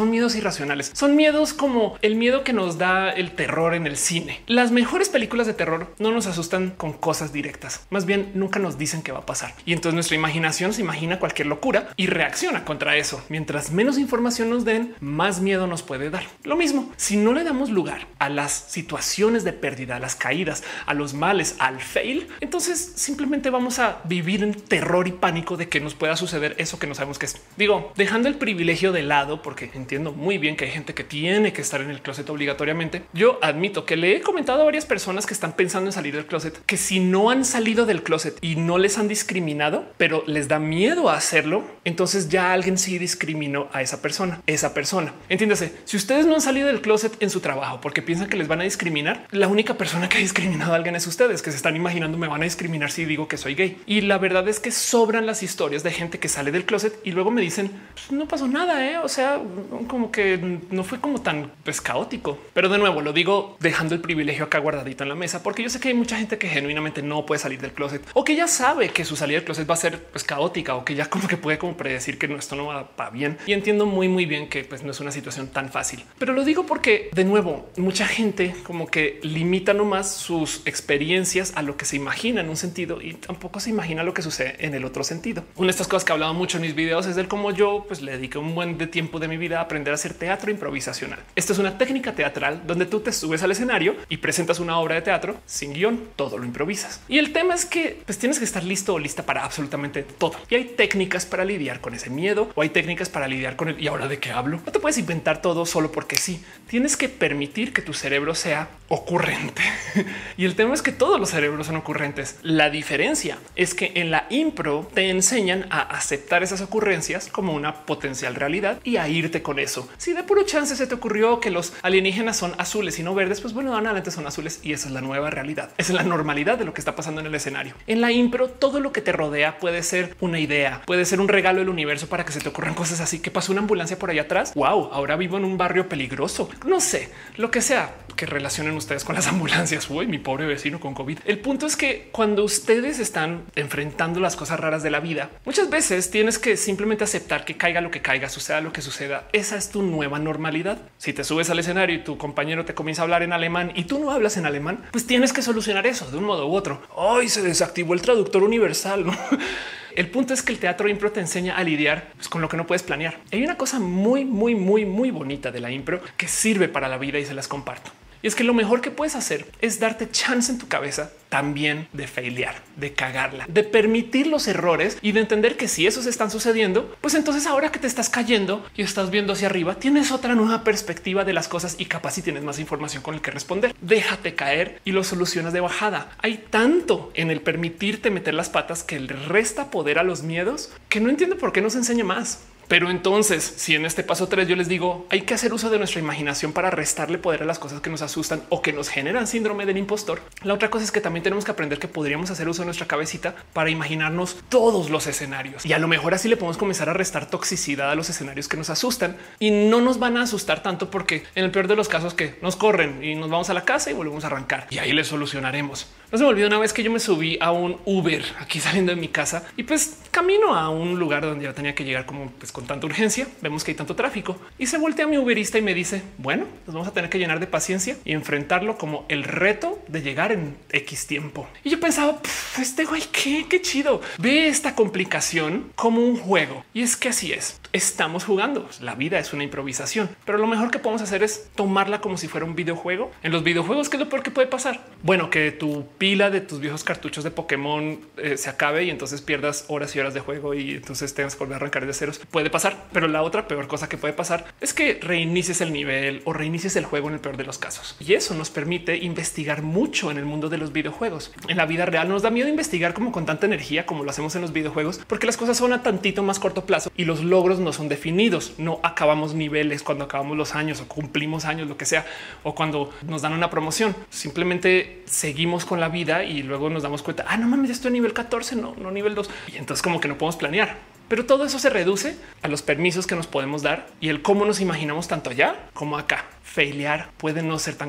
son miedos irracionales. Son miedos como el miedo que nos da el terror en el cine. Las mejores películas de terror no nos asustan con cosas directas. Más bien nunca nos dicen qué va a pasar. Y entonces nuestra imaginación se imagina cualquier locura y reacciona contra eso. Mientras menos información nos den, más miedo nos puede dar. Lo mismo, si no le damos lugar a las situaciones de pérdida, a las caídas, a los males, al fail, entonces simplemente vamos a vivir en terror y pánico de que nos pueda suceder eso que no sabemos qué es. Digo, dejando el privilegio de lado, porque entiendo muy bien que hay gente que tiene que estar en el closet obligatoriamente. Yo admito que le he comentado a varias personas que están pensando en salir del closet, que si no han salido del closet y no les han discriminado, pero les da miedo a hacerlo, entonces ya alguien sí discriminó a esa persona, esa persona. Entiéndase, si ustedes no han salido del closet en su trabajo porque piensan que les van a discriminar, la única persona que ha discriminado a alguien es ustedes, que se están imaginando me van a discriminar si digo que soy gay. Y la verdad es que sobran las historias de gente que sale del closet y luego me dicen pues no pasó nada, ¿eh? O sea, como que no fue como tan pues, caótico. Pero de nuevo lo digo dejando el privilegio acá guardadito en la mesa, porque yo sé que hay mucha gente que genuinamente no puede salir del closet o que ya sabe que su salida del closet va a ser pues, caótica o que ya como que puede como predecir que no, esto no va, va bien. Y entiendo muy, muy bien que pues, no es una situación tan fácil, pero lo digo porque de nuevo mucha gente como que limita nomás sus experiencias a lo que se imagina en un sentido y tampoco se imagina lo que sucede en el otro sentido. Una de estas cosas que he hablado mucho en mis videos es del cómo yo pues, le dediqué un buen de tiempo de mi vida a aprender a hacer teatro improvisacional. Esto es una técnica teatral donde tú te subes al escenario y presentas una obra de teatro sin guión, todo lo improvisas. Y el tema es que pues, tienes que estar listo o lista para absolutamente todo. Y hay técnicas para lidiar con ese miedo o hay técnicas para lidiar con el y ahora de qué hablo. No te puedes inventar todo solo porque sí. Tienes que permitir que tu cerebro sea ocurrente. Y el tema es que todos los cerebros son ocurrentes. La diferencia es que en la impro te enseñan a aceptar esas ocurrencias como una potencial realidad y a irte con eso. Si de puro chance se te ocurrió que los alienígenas son azules y no verdes, pues bueno, adelante son azules y esa es la nueva realidad. Esa es la normalidad de lo que está pasando en el escenario. En la impro, todo lo que te rodea puede ser una idea, puede ser un regalo del universo para que se te ocurran cosas así. Que pasó una ambulancia por allá atrás. Wow, ahora vivo en un barrio peligroso. No sé, lo que sea que relacionen ustedes con las ambulancias. Uy, mi pobre vecino con COVID. El punto es que cuando ustedes están enfrentando las cosas raras de la vida, muchas veces tienes que simplemente aceptar que caiga lo que caiga, suceda lo que suceda. Esa es tu nueva normalidad. Si te subes al escenario y tu compañero te comienza a hablar en alemán y tú no hablas en alemán, pues tienes que solucionar eso de un modo u otro. Hoy se desactivó el traductor universal, ¿no? El punto es que el teatro impro te enseña a lidiar pues, con lo que no puedes planear. Hay una cosa muy, muy, muy, muy bonita de la impro que sirve para la vida y se las comparto. Y es que lo mejor que puedes hacer es darte chance en tu cabeza también de failear, de cagarla, de permitir los errores y de entender que si esos están sucediendo, pues entonces ahora que te estás cayendo y estás viendo hacia arriba, tienes otra nueva perspectiva de las cosas y capaz si tienes más información con el que responder. Déjate caer y lo solucionas de bajada. Hay tanto en el permitirte meter las patas que le resta poder a los miedos que no entiendo por qué no se enseña más. Pero entonces, si en este paso tres yo les digo hay que hacer uso de nuestra imaginación para restarle poder a las cosas que nos asustan o que nos generan síndrome del impostor, la otra cosa es que también tenemos que aprender que podríamos hacer uso de nuestra cabecita para imaginarnos todos los escenarios y a lo mejor así le podemos comenzar a restar toxicidad a los escenarios que nos asustan y no nos van a asustar tanto porque en el peor de los casos que nos corren y nos vamos a la casa y volvemos a arrancar y ahí le solucionaremos. No se me olvidó una vez que yo me subí a un Uber aquí saliendo de mi casa y pues camino a un lugar donde yo tenía que llegar como pues con tanta urgencia. Vemos que hay tanto tráfico y se voltea a mi uberista y me dice, bueno, nos vamos a tener que llenar de paciencia y enfrentarlo como el reto de llegar en X tiempo. Y yo pensaba, este güey, qué, qué chido. Ve esta complicación como un juego. Y es que así es. Estamos jugando. La vida es una improvisación, pero lo mejor que podemos hacer es tomarla como si fuera un videojuego. En los videojuegos, ¿qué es lo peor que puede pasar? Bueno, que tu pila de tus viejos cartuchos de Pokémon eh, se acabe y entonces pierdas horas y horas de juego y entonces tengas que volver a arrancar de ceros. Puede pasar, pero la otra peor cosa que puede pasar es que reinicies el nivel o reinicies el juego en el peor de los casos. Y eso nos permite investigar mucho en el mundo de los videojuegos. En la vida real nos da miedo investigar como con tanta energía como lo hacemos en los videojuegos, porque las cosas son a tantito más corto plazo y los logros no son definidos. No acabamos niveles cuando acabamos los años o cumplimos años, lo que sea, o cuando nos dan una promoción. Simplemente seguimos con la vida y luego nos damos cuenta, ah, no mames, ya estoy a nivel catorce, no, no nivel dos. Y entonces como que no podemos planear. Pero todo eso se reduce a los permisos que nos podemos dar y el cómo nos imaginamos tanto allá como acá. Failear puede no ser tan grave.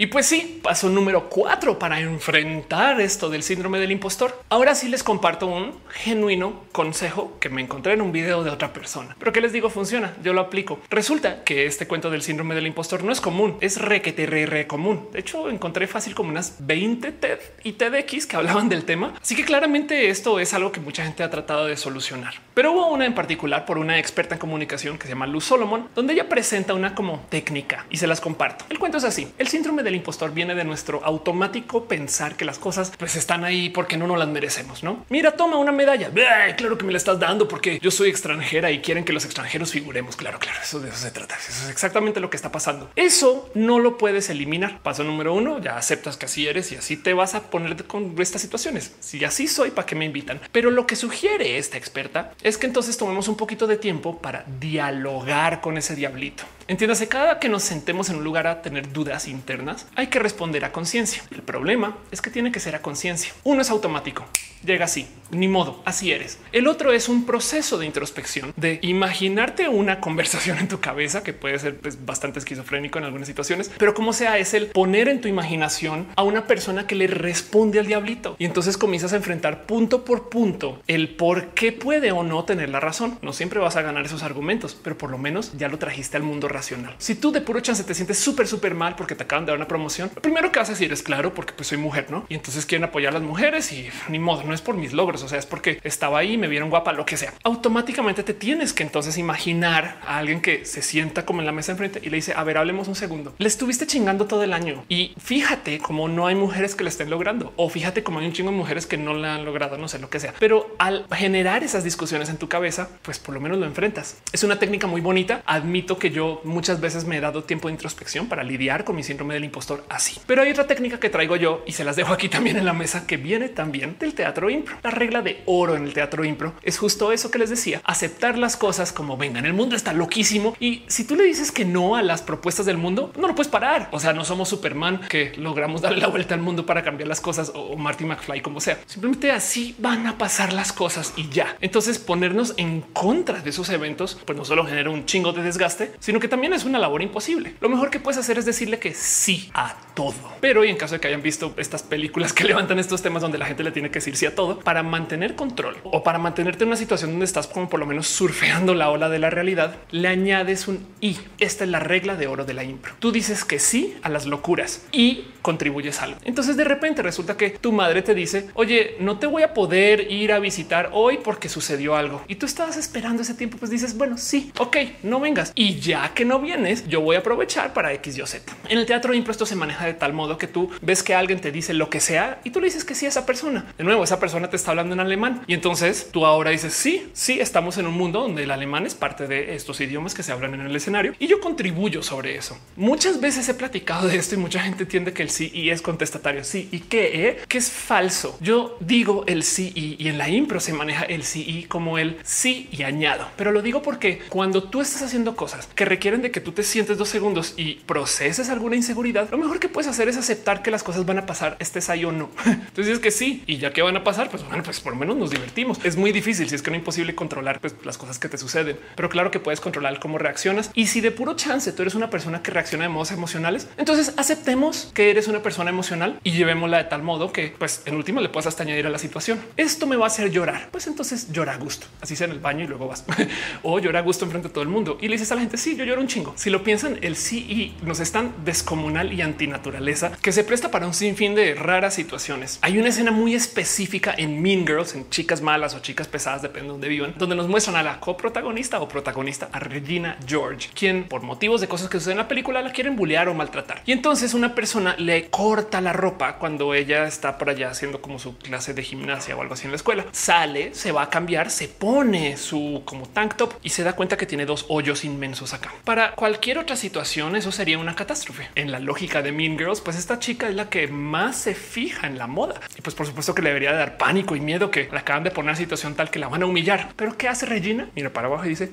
Y pues sí, paso número cuatro para enfrentar esto del síndrome del impostor. Ahora sí les comparto un genuino consejo que me encontré en un video de otra persona, pero que les digo funciona. Yo lo aplico. Resulta que este cuento del síndrome del impostor no es común, es requete re, re común. De hecho, encontré fácil como unas veinte TED y TEDx que hablaban del tema. Así que claramente esto es algo que mucha gente ha tratado de solucionar. Pero hubo una en particular por una experta en comunicación que se llama Luz Solomon, donde ella presenta una como técnica y se las comparto. El cuento es así. El síndrome del impostor viene de nuestro automático pensar que las cosas pues están ahí porque no nos las merecemos, ¿no? Mira, toma una medalla. ¡Bah! Claro que me la estás dando porque yo soy extranjera y quieren que los extranjeros figuremos. Claro, claro, eso de eso se trata. Eso es exactamente lo que está pasando. Eso no lo puedes eliminar. Paso número uno, ya aceptas que así eres y así te vas a poner con estas situaciones. Si así soy, ¿para qué me invitan? Pero lo que sugiere esta experta es que entonces tomemos un poquito de tiempo para dialogar con ese diablito. Entiéndase, cada que nos sentemos en un lugar a tener dudas internas, hay que responder a conciencia. El problema es que tiene que ser a conciencia. Uno es automático. Llega así, ni modo, así eres. El otro es un proceso de introspección, de imaginarte una conversación en tu cabeza que puede ser pues, bastante esquizofrénico en algunas situaciones, pero como sea, es el poner en tu imaginación a una persona que le responde al diablito. Y entonces comienzas a enfrentar punto por punto el por qué puede o no tener la razón. No siempre vas a ganar esos argumentos, pero por lo menos ya lo trajiste al mundo racional. Si tú de puro chance te sientes súper, súper mal porque te acaban de dar una promoción, lo primero que vas a decir es claro, porque pues soy mujer, ¿no? Y entonces quieren apoyar a las mujeres y ni modo, no es por mis logros, o sea, es porque estaba ahí, me vieron guapa, lo que sea. Automáticamente te tienes que entonces imaginar a alguien que se sienta como en la mesa enfrente y le dice, a ver, hablemos un segundo. Le estuviste chingando todo el año y fíjate cómo no hay mujeres que le estén logrando, o fíjate cómo hay un chingo de mujeres que no la han logrado, no sé lo que sea. Pero al generar esas discusiones en tu cabeza, pues por lo menos lo enfrentas. Es una técnica muy bonita. Admito que yo muchas veces me he dado tiempo de introspección para lidiar con mi síndrome del impostor así. Pero hay otra técnica que traigo yo y se las dejo aquí también en la mesa, que viene también del teatro impro. La regla de oro en el teatro impro es justo eso que les decía, aceptar las cosas como vengan. El mundo está loquísimo y si tú le dices que no a las propuestas del mundo, no lo puedes parar. O sea, no somos Superman que logramos darle la vuelta al mundo para cambiar las cosas, o Marty McFly, como sea. Simplemente así van a pasar las cosas y ya. Entonces ponernos en contra de esos eventos pues no solo genera un chingo de desgaste, sino que también es una labor imposible. Lo mejor que puedes hacer es decirle que sí a todo. Pero y en caso de que hayan visto estas películas que levantan estos temas donde la gente le tiene que decir sí a todo, para mantener control o para mantenerte en una situación donde estás como por lo menos surfeando la ola de la realidad, le añades un y. Esta es la regla de oro de la impro. Tú dices que sí a las locuras y contribuyes algo. Entonces de repente resulta que tu madre te dice, oye, no te voy a poder ir a visitar hoy porque sucedió algo, y tú estabas esperando ese tiempo, pues dices, bueno, sí, ok, no vengas, y ya que no vienes, yo voy a aprovechar para X, Y, Z. En el teatro impro esto se maneja de tal modo que tú ves que alguien te dice lo que sea y tú le dices que sí a esa persona. De nuevo, esa persona te está hablando en alemán y entonces tú ahora dices, sí, sí, estamos en un mundo donde el alemán es parte de estos idiomas que se hablan en el escenario y yo contribuyo sobre eso. Muchas veces he platicado de esto y mucha gente entiende que el sí y es contestatario. Sí y qué, eh? Que es falso. Yo digo el sí y, y en la impro se maneja el sí y como el sí y añado, pero lo digo porque cuando tú estás haciendo cosas que requieren de que tú te sientes dos segundos y proceses alguna inseguridad, lo mejor que puedes hacer es aceptar que las cosas van a pasar, estés ahí o no. Entonces es que sí y ya que van a pasar, pues bueno, pues por lo menos nos divertimos. Es muy difícil, si es que no es imposible controlar pues, las cosas que te suceden, pero claro que puedes controlar cómo reaccionas. Y si de puro chance tú eres una persona que reacciona de modos emocionales, entonces aceptemos que eres una persona emocional y llevémosla de tal modo que pues en último le puedas hasta añadir a la situación. Esto me va a hacer llorar, pues entonces llora a gusto, así sea en el baño y luego vas o llora a gusto enfrente de todo el mundo y le dices a la gente, sí, yo lloro un chingo. Si lo piensan, el sí y nos es tan descomunal y antinaturaleza que se presta para un sinfín de raras situaciones. Hay una escena muy específica en Mean Girls, en Chicas Malas o Chicas Pesadas, depende de dónde vivan, donde nos muestran a la coprotagonista o protagonista, a Regina George, quien por motivos de cosas que suceden en la película la quieren bullear o maltratar. Y entonces una persona le corta la ropa cuando ella está por allá haciendo como su clase de gimnasia o algo así en la escuela. Sale, se va a cambiar, se pone su como tank top y se da cuenta que tiene dos hoyos inmensos acá. Para cualquier otra situación eso sería una catástrofe. En la lógica de Mean Girls, pues esta chica es la que más se fija en la moda y pues por supuesto que le debería dar pánico y miedo que la acaban de poner en situación tal que la van a humillar. Pero ¿qué hace Regina? Mira para abajo y dice, ah,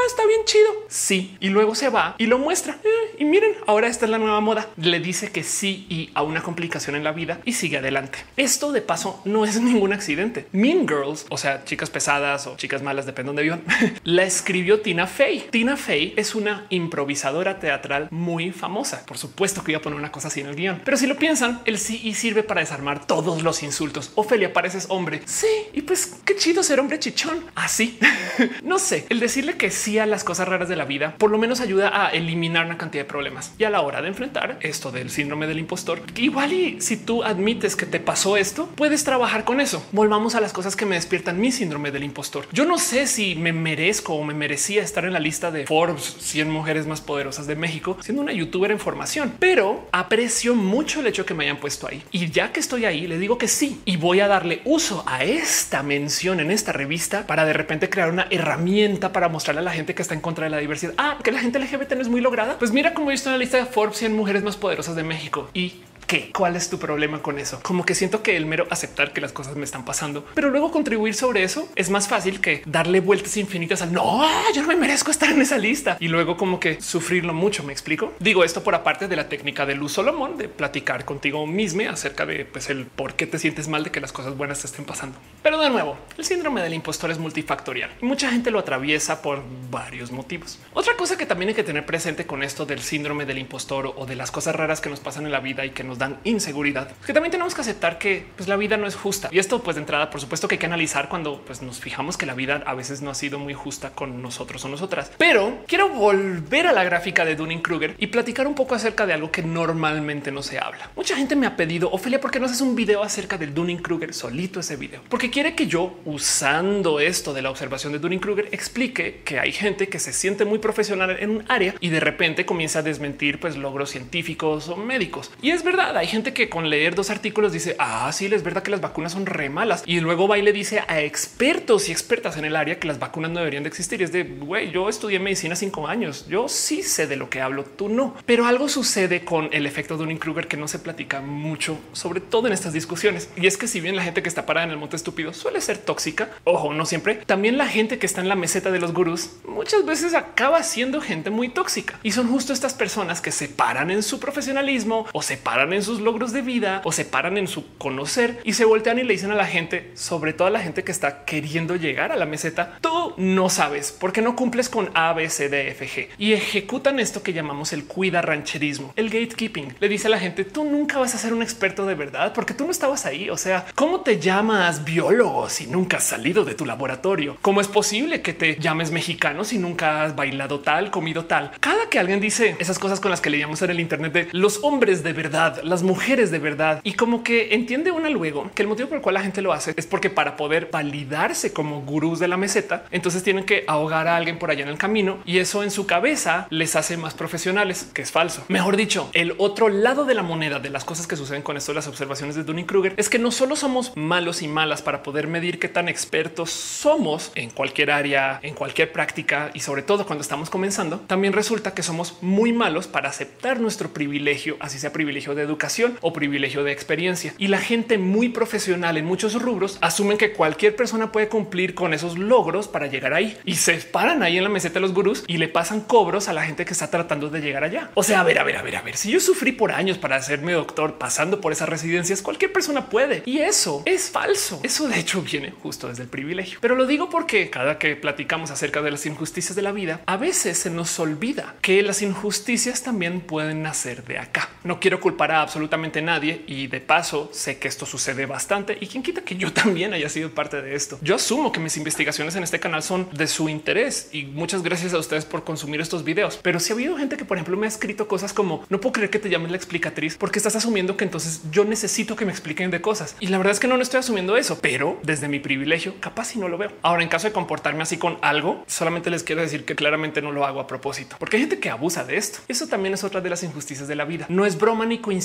está bien chido. Sí. Y luego se va y lo muestra. Eh, y miren, ahora esta es la nueva moda. Le dice que sí y a una complicación en la vida y sigue adelante. Esto de paso no es ningún accidente. Mean Girls, o sea, chicas pesadas o chicas malas, depende de dónde vivan, la escribió Tina Fey. Tina Fey es una improvisadora teatral muy famosa. Por supuesto que iba a poner una cosa así en el guión, pero si lo piensan, el sí y sirve para desarmar todos los insultos. Ofelia, pareces hombre. Sí, y pues qué chido ser hombre chichón. Así no sé, el decirle que sí a las cosas raras de la vida por lo menos ayuda a eliminar una cantidad de problemas. Y a la hora de enfrentar esto del síndrome del impostor, igual y si tú admites que te pasó esto, puedes trabajar con eso. Volvamos a las cosas que me despiertan mi síndrome del impostor. Yo no sé si me merezco o me merecía estar en la lista de Forbes cien mujeres más poderosas de México siendo una youtuber en formación, pero aprecio mucho el hecho que me hayan puesto ahí. Y ya que estoy ahí, le digo que sí y voy a darle uso a esta mención en esta revista para de repente crear una herramienta para mostrarle a la gente que está en contra de la diversidad. Ah, que la gente L G B T no es muy lograda. Pues mira cómo yo estoy en la lista de Forbes cien mujeres más poderosas de México. Y ¿qué? ¿Cuál es tu problema con eso? Como que siento que el mero aceptar que las cosas me están pasando, pero luego contribuir sobre eso es más fácil que darle vueltas infinitas al no, yo no me merezco estar en esa lista y luego como que sufrirlo mucho. ¿Me explico? Digo esto por aparte de la técnica de Luz Solomón de platicar contigo mismo acerca de pues, el por qué te sientes mal de que las cosas buenas te estén pasando. Pero de nuevo, el síndrome del impostor es multifactorial y mucha gente lo atraviesa por varios motivos. Otra cosa que también hay que tener presente con esto del síndrome del impostor o de las cosas raras que nos pasan en la vida y que nos dan inseguridad, que también tenemos que aceptar que pues, la vida no es justa. Y esto pues de entrada, por supuesto que hay que analizar cuando pues, nos fijamos que la vida a veces no ha sido muy justa con nosotros o nosotras. Pero quiero volver a la gráfica de Dunning-Kruger y platicar un poco acerca de algo que normalmente no se habla. Mucha gente me ha pedido, Ofelia, ¿por qué no haces un video acerca del Dunning-Kruger? Solito ese video, porque quiere que yo, usando esto de la observación de Dunning-Kruger, explique que hay gente que se siente muy profesional en un área y de repente comienza a desmentir pues logros científicos o médicos. Y es verdad, hay gente que con leer dos artículos dice, ah, sí, es verdad que las vacunas son re malas. Y luego va y le dice a expertos y expertas en el área que las vacunas no deberían de existir. Y es de, güey, yo estudié medicina cinco años. Yo sí sé de lo que hablo, tú no. Pero algo sucede con el efecto Dunning-Kruger que no se platica mucho, sobre todo en estas discusiones. Y es que si bien la gente que está parada en el monte estúpido suele ser tóxica, ojo, no siempre, también la gente que está en la meseta de los gurús muchas veces acaba siendo gente muy tóxica. Y son justo estas personas que se paran en su profesionalismo o se paran en sus logros de vida o se paran en su conocer y se voltean y le dicen a la gente, sobre todo a la gente que está queriendo llegar a la meseta, tú no sabes porque no cumples con A, B, C, D, F, G y ejecutan esto que llamamos el cuida rancherismo, el gatekeeping. Le dice a la gente, tú nunca vas a ser un experto de verdad porque tú no estabas ahí. O sea, ¿cómo te llamas biólogo si nunca has salido de tu laboratorio? ¿Cómo es posible que te llames mexicano si nunca has bailado tal, comido tal? Cada que alguien dice esas cosas con las que leíamos en el internet de los hombres de verdad, las mujeres de verdad, y como que entiende una luego que el motivo por el cual la gente lo hace es porque para poder validarse como gurús de la meseta, entonces tienen que ahogar a alguien por allá en el camino y eso en su cabeza les hace más profesionales, que es falso. Mejor dicho, el otro lado de la moneda de las cosas que suceden con esto, las observaciones de Dunning-Kruger, es que no solo somos malos y malas para poder medir qué tan expertos somos en cualquier área, en cualquier práctica y sobre todo cuando estamos comenzando, también resulta que somos muy malos para aceptar nuestro privilegio, así sea privilegio de educación o privilegio de experiencia. Y la gente muy profesional en muchos rubros asumen que cualquier persona puede cumplir con esos logros para llegar ahí y se paran ahí en la meseta de los gurús y le pasan cobros a la gente que está tratando de llegar allá. O sea, a ver, a ver, a ver, a ver, si yo sufrí por años para hacerme doctor pasando por esas residencias, cualquier persona puede. Y eso es falso. Eso de hecho viene justo desde el privilegio. Pero lo digo porque cada que platicamos acerca de las injusticias de la vida, a veces se nos olvida que las injusticias también pueden nacer de acá. No quiero culpar a absolutamente nadie y de paso sé que esto sucede bastante y quien quita que yo también haya sido parte de esto. Yo asumo que mis investigaciones en este canal son de su interés y muchas gracias a ustedes por consumir estos videos. Pero si ha habido gente que por ejemplo me ha escrito cosas como no puedo creer que te llames la explicatriz porque estás asumiendo que entonces yo necesito que me expliquen de cosas. Y la verdad es que no, no estoy asumiendo eso, pero desde mi privilegio capaz si no lo veo. Ahora, en caso de comportarme así con algo, solamente les quiero decir que claramente no lo hago a propósito porque hay gente que abusa de esto. Eso también es otra de las injusticias de la vida. No es broma ni coincidencia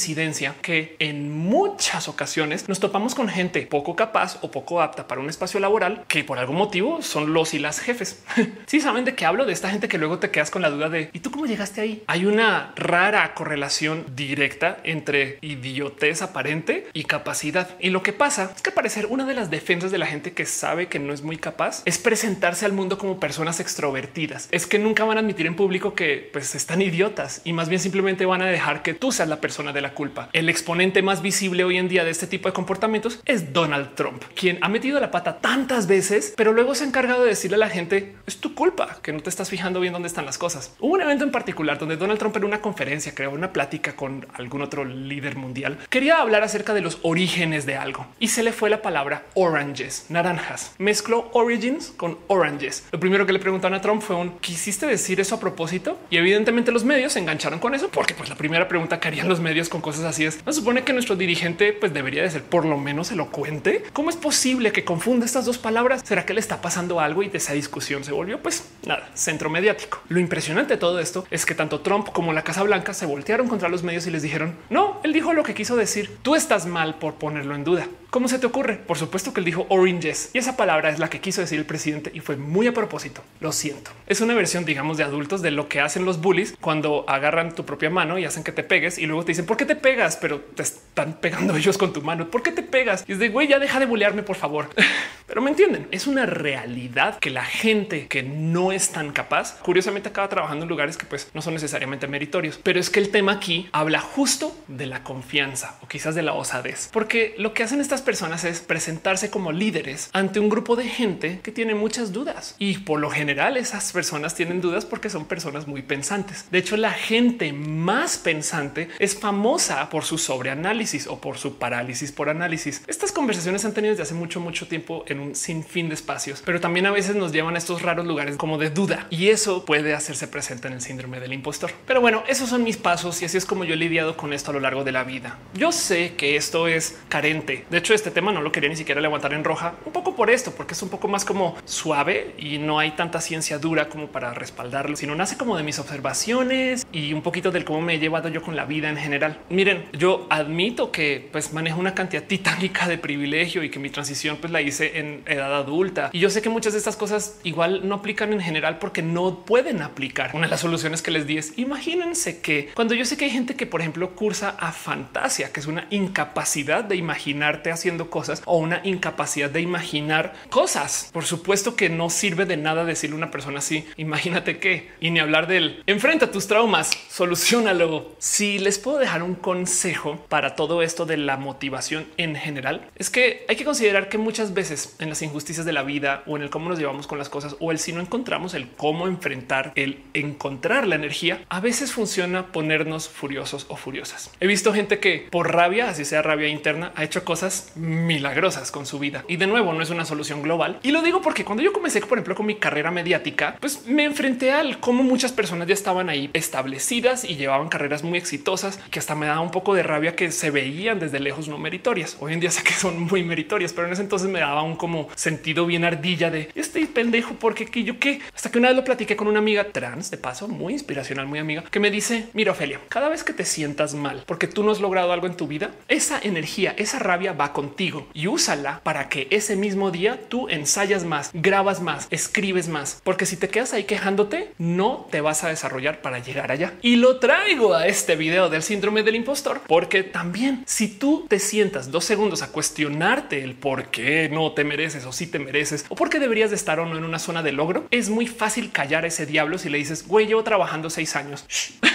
coincidencia que en muchas ocasiones nos topamos con gente poco capaz o poco apta para un espacio laboral que por algún motivo son los y las jefes. Sí, saben de qué hablo, de esta gente que luego te quedas con la duda de ¿y tú cómo llegaste ahí? Hay una rara correlación directa entre idiotez aparente y capacidad. Y lo que pasa es que al parecer una de las defensas de la gente que sabe que no es muy capaz es presentarse al mundo como personas extrovertidas. Es que nunca van a admitir en público que pues están idiotas y más bien simplemente van a dejar que tú seas la persona de la culpa. El exponente más visible hoy en día de este tipo de comportamientos es Donald Trump, quien ha metido la pata tantas veces, pero luego se ha encargado de decirle a la gente es tu culpa que no te estás fijando bien dónde están las cosas. Hubo un evento en particular donde Donald Trump en una conferencia, creo, una plática con algún otro líder mundial, quería hablar acerca de los orígenes de algo y se le fue la palabra oranges, naranjas. Mezcló origins con oranges. Lo primero que le preguntaron a Trump fue un ¿quisiste decir eso a propósito? Y evidentemente los medios se engancharon con eso porque pues la primera pregunta que harían los medios con cosas así es ¿no supone que nuestro dirigente pues debería de ser por lo menos elocuente? ¿Cómo es posible que confunda estas dos palabras? ¿Será que le está pasando algo? Y de esa discusión se volvió pues nada, centro mediático. Lo impresionante de todo esto es que tanto Trump como la Casa Blanca se voltearon contra los medios y les dijeron no, él dijo lo que quiso decir. Tú estás mal por ponerlo en duda. ¿Cómo se te ocurre? Por supuesto que él dijo oranges y esa palabra es la que quiso decir el presidente y fue muy a propósito. Lo siento. Es una versión, digamos, de adultos de lo que hacen los bullies cuando agarran tu propia mano y hacen que te pegues y luego te dicen ¿por qué te pegas? Pero te están pegando ellos con tu mano. ¿Por qué te pegas? Y es de güey, ya deja de bullearme, por favor. Pero me entienden. Es una realidad que la gente que no es tan capaz, curiosamente acaba trabajando en lugares que pues no son necesariamente meritorios. Pero es que el tema aquí habla justo de la confianza o quizás de la osadez, porque lo que hacen estas personas es presentarse como líderes ante un grupo de gente que tiene muchas dudas y por lo general esas personas tienen dudas porque son personas muy pensantes. De hecho, la gente más pensante es famosa por su sobreanálisis o por su parálisis por análisis. Estas conversaciones han tenido desde hace mucho, mucho tiempo en un sinfín de espacios, pero también a veces nos llevan a estos raros lugares como de duda y eso puede hacerse presente en el síndrome del impostor. Pero bueno, esos son mis pasos y así es como yo he lidiado con esto a lo largo de la vida. Yo sé que esto es carente. De hecho, este tema no lo quería ni siquiera levantar en roja, un poco por esto, porque es un poco más como suave y no hay tanta ciencia dura como para respaldarlo, sino nace como de mis observaciones y un poquito del cómo me he llevado yo con la vida en general. Miren, yo admito que pues manejo una cantidad titánica de privilegio y que mi transición pues la hice en edad adulta. Y yo sé que muchas de estas cosas igual no aplican en general porque no pueden aplicar. Una de las soluciones que les di es imagínense que cuando yo sé que hay gente que por ejemplo cursa a fantasía, que es una incapacidad de imaginarte haciendo cosas o una incapacidad de imaginar cosas. Por supuesto que no sirve de nada decirle a una persona así, imagínate que, y ni hablar del enfrenta tus traumas, solucionalo. Si les puedo dejar un consejo para todo esto de la motivación en general, es que hay que considerar que muchas veces en las injusticias de la vida o en el cómo nos llevamos con las cosas o el si no encontramos el cómo enfrentar, el encontrar la energía, a veces funciona ponernos furiosos o furiosas. He visto gente que por rabia, así sea rabia interna, ha hecho cosas milagrosas con su vida. Y de nuevo, no es una solución global. Y lo digo porque cuando yo comencé, por ejemplo, con mi carrera mediática, pues me enfrenté al cómo muchas personas ya estaban ahí establecidas y llevaban carreras muy exitosas, que hasta me daba un poco de rabia que se veían desde lejos no meritorias. Hoy en día sé que son muy meritorias, pero en ese entonces me daba un como sentido bien ardilla de este pendejo, porque que yo qué, hasta que una vez lo platiqué con una amiga trans, de paso, muy inspiracional, muy amiga, que me dice, mira, Ofelia, cada vez que te sientas mal porque tú no has logrado algo en tu vida, esa energía, esa rabia va contigo y úsala para que ese mismo día tú ensayas más, grabas más, escribes más, porque si te quedas ahí quejándote, no te vas a desarrollar para llegar allá. Y lo traigo a este video del síndrome del impostor, porque también si tú te sientas dos segundos a cuestionarte el por qué no te mereces o si te mereces o por qué deberías de estar o no en una zona de logro, es muy fácil callar a ese diablo si le dices, güey, llevo trabajando seis años.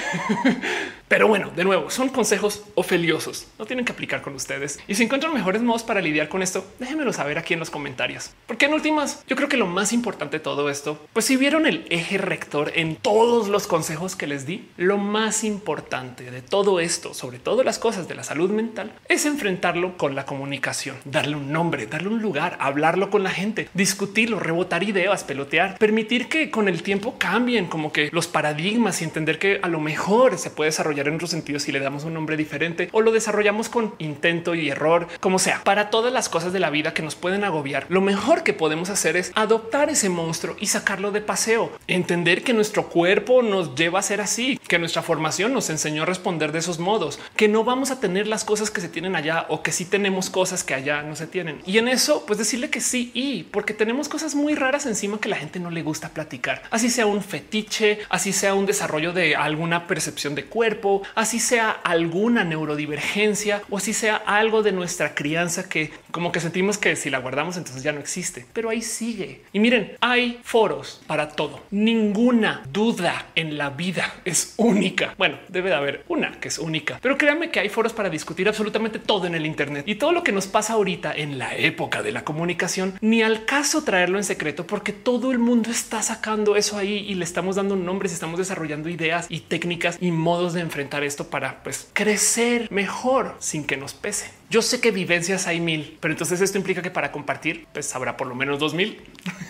Pero bueno, de nuevo, son consejos ofeliosos, no tienen que aplicar con ustedes. Y si encuentran mejores modos para lidiar con esto, déjenmelo saber aquí en los comentarios. Porque en últimas, yo creo que lo más importante de todo esto, pues si vieron el eje rector en todos los consejos que les di, lo más importante de todo esto, sobre todo las cosas de la salud mental, es enfrentarlo con la comunicación, darle un nombre, darle un lugar, hablarlo con la gente, discutirlo, rebotar ideas, pelotear, permitir que con el tiempo cambien como que los paradigmas y entender que a lo mejor se puede desarrollar en otro sentido si le damos un nombre diferente o lo desarrollamos con intento y error, como sea. Para todas las cosas de la vida que nos pueden agobiar, lo mejor que podemos hacer es adoptar ese monstruo y sacarlo de paseo, entender que nuestro cuerpo nos lleva a ser así, que nuestra formación nos enseñó a responder de esos modos, que no vamos a tener las cosas que se tienen allá o que sí tenemos cosas que allá no se tienen. Y en eso, pues decirle que sí, y porque tenemos cosas muy raras encima que la gente no le gusta platicar, así sea un fetiche, así sea un desarrollo de alguna percepción de cuerpo, así sea alguna neurodivergencia o así sea algo de nuestra crianza que como que sentimos que si la guardamos entonces ya no existe, pero ahí sigue. Y miren, hay foros para todo. Ninguna duda en la vida es única. Bueno, debe de haber una que es única, pero créanme que hay foros para discutir absolutamente todo en el Internet y todo lo que nos pasa ahorita en la época de la comunicación. Ni al caso traerlo en secreto porque todo el mundo está sacando eso ahí y le estamos dando nombres, estamos desarrollando ideas y técnicas y modos de enfrentar esto para pues crecer mejor sin que nos pese. Yo sé que vivencias hay mil, pero entonces esto implica que para compartir pues habrá por lo menos dos mil.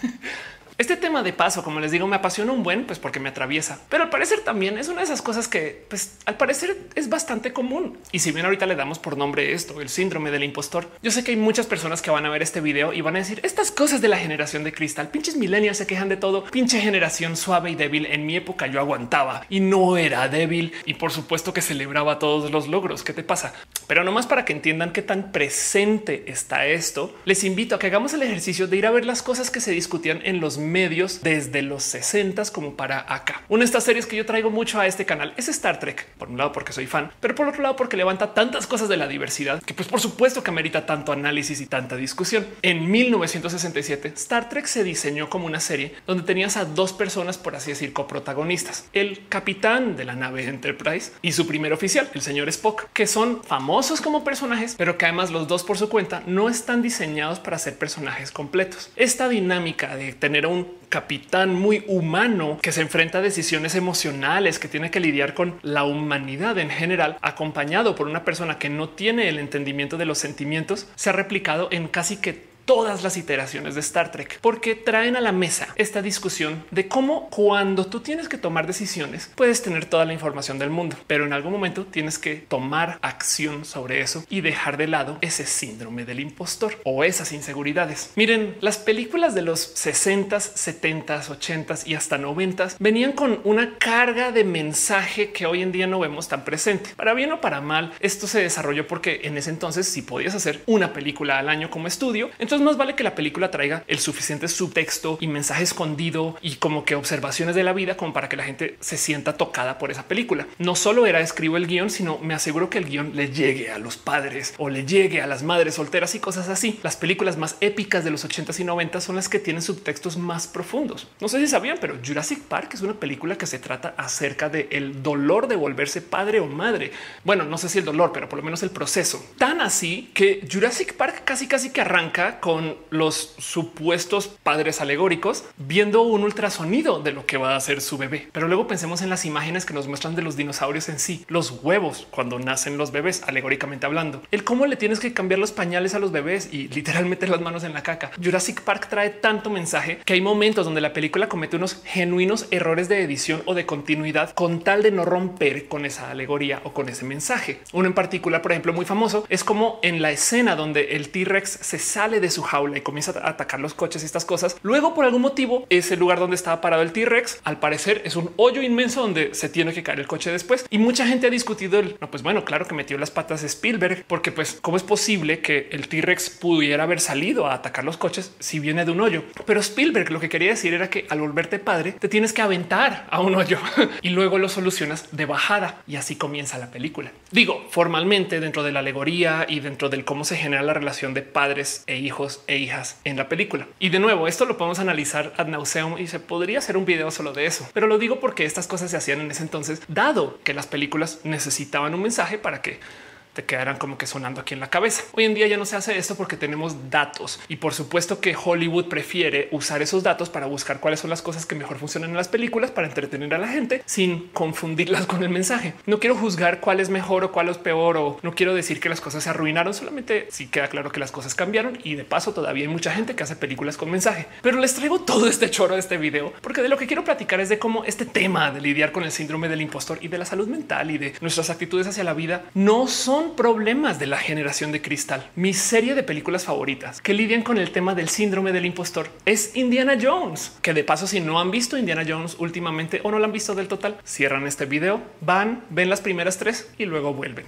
Este tema de paso, como les digo, me apasiona un buen, pues porque me atraviesa, pero al parecer también es una de esas cosas que, pues al parecer es bastante común. Y si bien ahorita le damos por nombre esto, el síndrome del impostor, yo sé que hay muchas personas que van a ver este video y van a decir estas cosas de la generación de cristal, pinches millennials se quejan de todo, pinche generación suave y débil. En mi época yo aguantaba y no era débil y por supuesto que celebraba todos los logros. ¿Qué te pasa? Pero nomás para que entiendan qué tan presente está esto, les invito a que hagamos el ejercicio de ir a ver las cosas que se discutían en los medios desde los sesentas como para acá. Una de estas series que yo traigo mucho a este canal es Star Trek, por un lado porque soy fan, pero por otro lado porque levanta tantas cosas de la diversidad que pues por supuesto que amerita tanto análisis y tanta discusión. En mil novecientos sesenta y siete Star Trek se diseñó como una serie donde tenías a dos personas, por así decir, coprotagonistas, el capitán de la nave Enterprise y su primer oficial, el señor Spock, que son famosos como personajes, pero que además los dos por su cuenta no están diseñados para ser personajes completos. Esta dinámica de tener a un capitán muy humano que se enfrenta a decisiones emocionales, que tiene que lidiar con la humanidad en general, acompañado por una persona que no tiene el entendimiento de los sentimientos, se ha replicado en casi que todas las iteraciones de Star Trek, porque traen a la mesa esta discusión de cómo cuando tú tienes que tomar decisiones puedes tener toda la información del mundo, pero en algún momento tienes que tomar acción sobre eso y dejar de lado ese síndrome del impostor o esas inseguridades. Miren, las películas de los sesentas, setentas, ochentas y hasta noventas venían con una carga de mensaje que hoy en día no vemos tan presente. Para bien o para mal, esto se desarrolló porque en ese entonces si podías hacer una película al año como estudio, entonces más vale que la película traiga el suficiente subtexto y mensaje escondido y como que observaciones de la vida como para que la gente se sienta tocada por esa película. No solo era escribo el guión, sino me aseguro que el guión le llegue a los padres o le llegue a las madres solteras y cosas así. Las películas más épicas de los ochentas y noventas son las que tienen subtextos más profundos. No sé si sabían, pero Jurassic Park es una película que se trata acerca de el dolor de volverse padre o madre. Bueno, no sé si el dolor, pero por lo menos el proceso. Tan así que Jurassic Park casi casi que arranca con los supuestos padres alegóricos viendo un ultrasonido de lo que va a hacer su bebé. Pero luego pensemos en las imágenes que nos muestran de los dinosaurios en sí, los huevos cuando nacen los bebés, alegóricamente hablando, el cómo le tienes que cambiar los pañales a los bebés y literalmente las manos en la caca. Jurassic Park trae tanto mensaje que hay momentos donde la película comete unos genuinos errores de edición o de continuidad con tal de no romper con esa alegoría o con ese mensaje. Uno en particular, por ejemplo, muy famoso, es como en la escena donde el T-Rex se sale de su jaula y comienza a atacar los coches y estas cosas. Luego, por algún motivo, ese lugar donde estaba parado el T-Rex, al parecer es un hoyo inmenso donde se tiene que caer el coche después. Y mucha gente ha discutido el no, pues bueno, claro que metió las patas de Spielberg, porque pues cómo es posible que el T-Rex pudiera haber salido a atacar los coches si viene de un hoyo. Pero Spielberg lo que quería decir era que al volverte padre te tienes que aventar a un hoyo y luego lo solucionas de bajada y así comienza la película. Digo, formalmente dentro de la alegoría y dentro del cómo se genera la relación de padres e hijos e hijas en la película. Y de nuevo, esto lo podemos analizar ad nauseam y se podría hacer un video solo de eso, pero lo digo porque estas cosas se hacían en ese entonces, dado que las películas necesitaban un mensaje para que te quedarán como que sonando aquí en la cabeza. Hoy en día ya no se hace esto porque tenemos datos y por supuesto que Hollywood prefiere usar esos datos para buscar cuáles son las cosas que mejor funcionan en las películas para entretener a la gente sin confundirlas con el mensaje. No quiero juzgar cuál es mejor o cuál es peor, o no quiero decir que las cosas se arruinaron, solamente sí queda claro que las cosas cambiaron y de paso todavía hay mucha gente que hace películas con mensaje. Pero les traigo todo este choro de este video porque de lo que quiero platicar es de cómo este tema de lidiar con el síndrome del impostor y de la salud mental y de nuestras actitudes hacia la vida no son problemas de la generación de cristal. Mi serie de películas favoritas que lidian con el tema del síndrome del impostor es Indiana Jones, que de paso si no han visto Indiana Jones últimamente o no la han visto del total, cierran este video, van, ven las primeras tres y luego vuelven.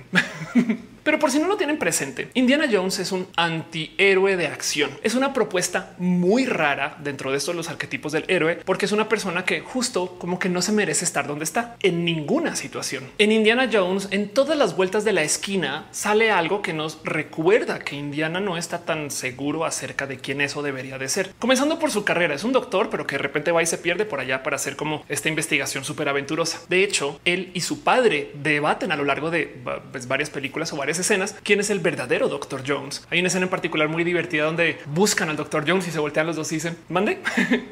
Pero por si no lo tienen presente, Indiana Jones es un antihéroe de acción. Es una propuesta muy rara dentro de estos los arquetipos del héroe, porque es una persona que justo como que no se merece estar donde está en ninguna situación. En Indiana Jones, en todas las vueltas de la esquina sale algo que nos recuerda que Indiana no está tan seguro acerca de quién eso debería de ser. Comenzando por su carrera, es un doctor, pero que de repente va y se pierde por allá para hacer como esta investigación súper aventurosa. De hecho, él y su padre debaten a lo largo de pues, varias películas o varias escenas quién es el verdadero doctor Jones. Hay una escena en particular muy divertida donde buscan al doctor Jones y se voltean los dos y dicen mande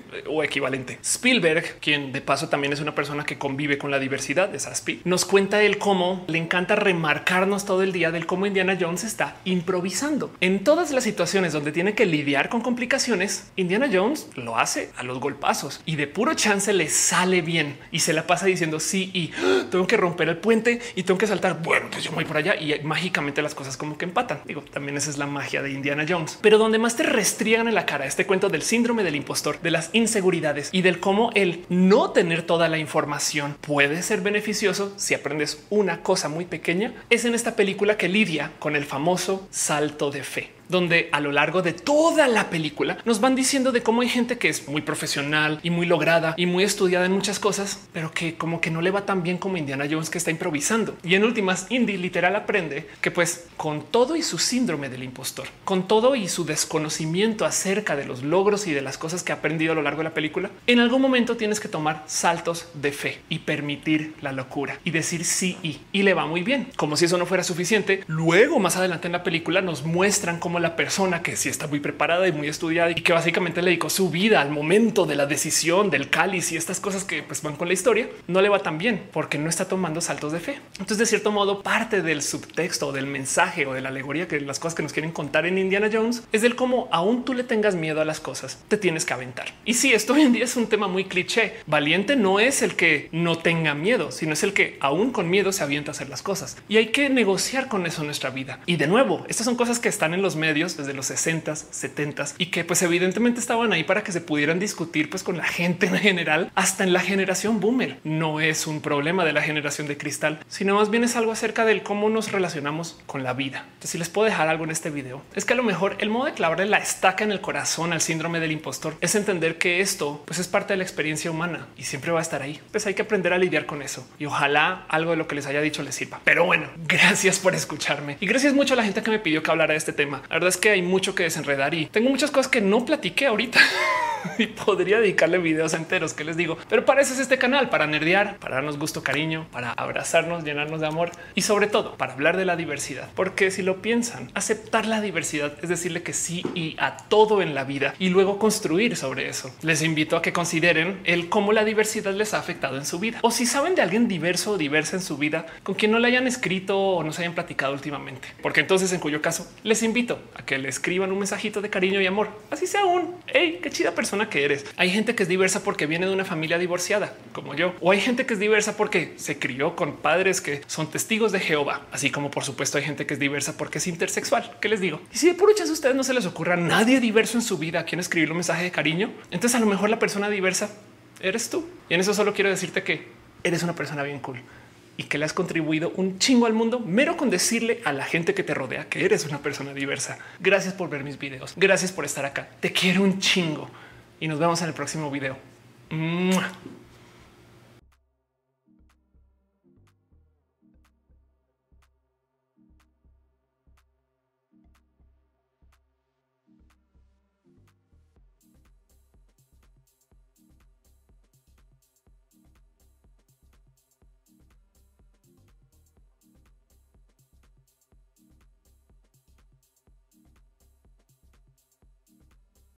o equivalente. Spielberg, quien de paso también es una persona que convive con la diversidad de Saspi, nos cuenta él cómo le encanta remarcarnos todo el día del cómo Indiana Jones está improvisando en todas las situaciones donde tiene que lidiar con complicaciones. Indiana Jones lo hace a los golpazos y de puro chance le sale bien y se la pasa diciendo sí y ¡ah! Tengo que romper el puente y tengo que saltar. Bueno, pues yo voy por allá y mágicamente las cosas como que empatan. Digo, también esa es la magia de Indiana Jones. Pero donde más te restriegan en la cara este cuento del síndrome del impostor, de las inseguridades y del cómo el no tener toda la información puede ser beneficioso si aprendes una cosa muy pequeña, es en esta película que lidia con el famoso salto de fe, donde a lo largo de toda la película nos van diciendo de cómo hay gente que es muy profesional y muy lograda y muy estudiada en muchas cosas, pero que como que no le va tan bien como Indiana Jones, que está improvisando. Y en últimas, Indy literal aprende que pues con todo y su síndrome del impostor, con todo y su desconocimiento acerca de los logros y de las cosas que ha aprendido a lo largo de la película, en algún momento tienes que tomar saltos de fe y permitir la locura y decir sí y, y le va muy bien. Como si eso no fuera suficiente, luego más adelante en la película nos muestran cómo la persona que sí está muy preparada y muy estudiada y que básicamente le dedicó su vida al momento de la decisión del cáliz y estas cosas que pues, van con la historia, no le va tan bien porque no está tomando saltos de fe. Entonces, de cierto modo, parte del subtexto o del mensaje o de la alegoría, que las cosas que nos quieren contar en Indiana Jones, es del cómo aún tú le tengas miedo a las cosas, te tienes que aventar. Y sí, esto hoy en día es un tema muy cliché. Valiente no es el que no tenga miedo, sino es el que aún con miedo se avienta a hacer las cosas. Y hay que negociar con eso en nuestra vida. Y de nuevo, estas son cosas que están en los medios desde los sesentas, setentas y que pues evidentemente estaban ahí para que se pudieran discutir pues con la gente en general, hasta en la generación boomer. No es un problema de la generación de cristal, sino más bien es algo acerca del cómo nos relacionamos con la vida. Entonces, si les puedo dejar algo en este video, es que a lo mejor el modo de clavarle la estaca en el corazón al síndrome del impostor es entender que esto pues es parte de la experiencia humana y siempre va a estar ahí. Pues hay que aprender a lidiar con eso y ojalá algo de lo que les haya dicho les sirva. Pero bueno, gracias por escucharme y gracias mucho a la gente que me pidió que hablara de este tema. La verdad es que hay mucho que desenredar y tengo muchas cosas que no platiqué ahorita y podría dedicarle videos enteros, que les digo, pero para eso es este canal, para nerdear, para darnos gusto, cariño, para abrazarnos, llenarnos de amor y sobre todo para hablar de la diversidad, porque si lo piensan, aceptar la diversidad es decirle que sí y a todo en la vida y luego construir sobre eso. Les invito a que consideren el cómo la diversidad les ha afectado en su vida, o si saben de alguien diverso o diversa en su vida con quien no le hayan escrito o no se hayan platicado últimamente, porque entonces en cuyo caso les invito a que le escriban un mensajito de cariño y amor, así sea un hey, qué chida persona que eres. Hay gente que es diversa porque viene de una familia divorciada como yo, o hay gente que es diversa porque se crió con padres que son testigos de Jehová, así como por supuesto hay gente que es diversa porque es intersexual. ¿Qué les digo? Y si de puro chas a ustedes no se les ocurra nadie diverso en su vida a quien escribir un mensaje de cariño, entonces a lo mejor la persona diversa eres tú. Y en eso solo quiero decirte que eres una persona bien cool y que le has contribuido un chingo al mundo mero con decirle a la gente que te rodea que eres una persona diversa. Gracias por ver mis videos. Gracias por estar acá. Te quiero un chingo y nos vemos en el próximo video. ¡Mua!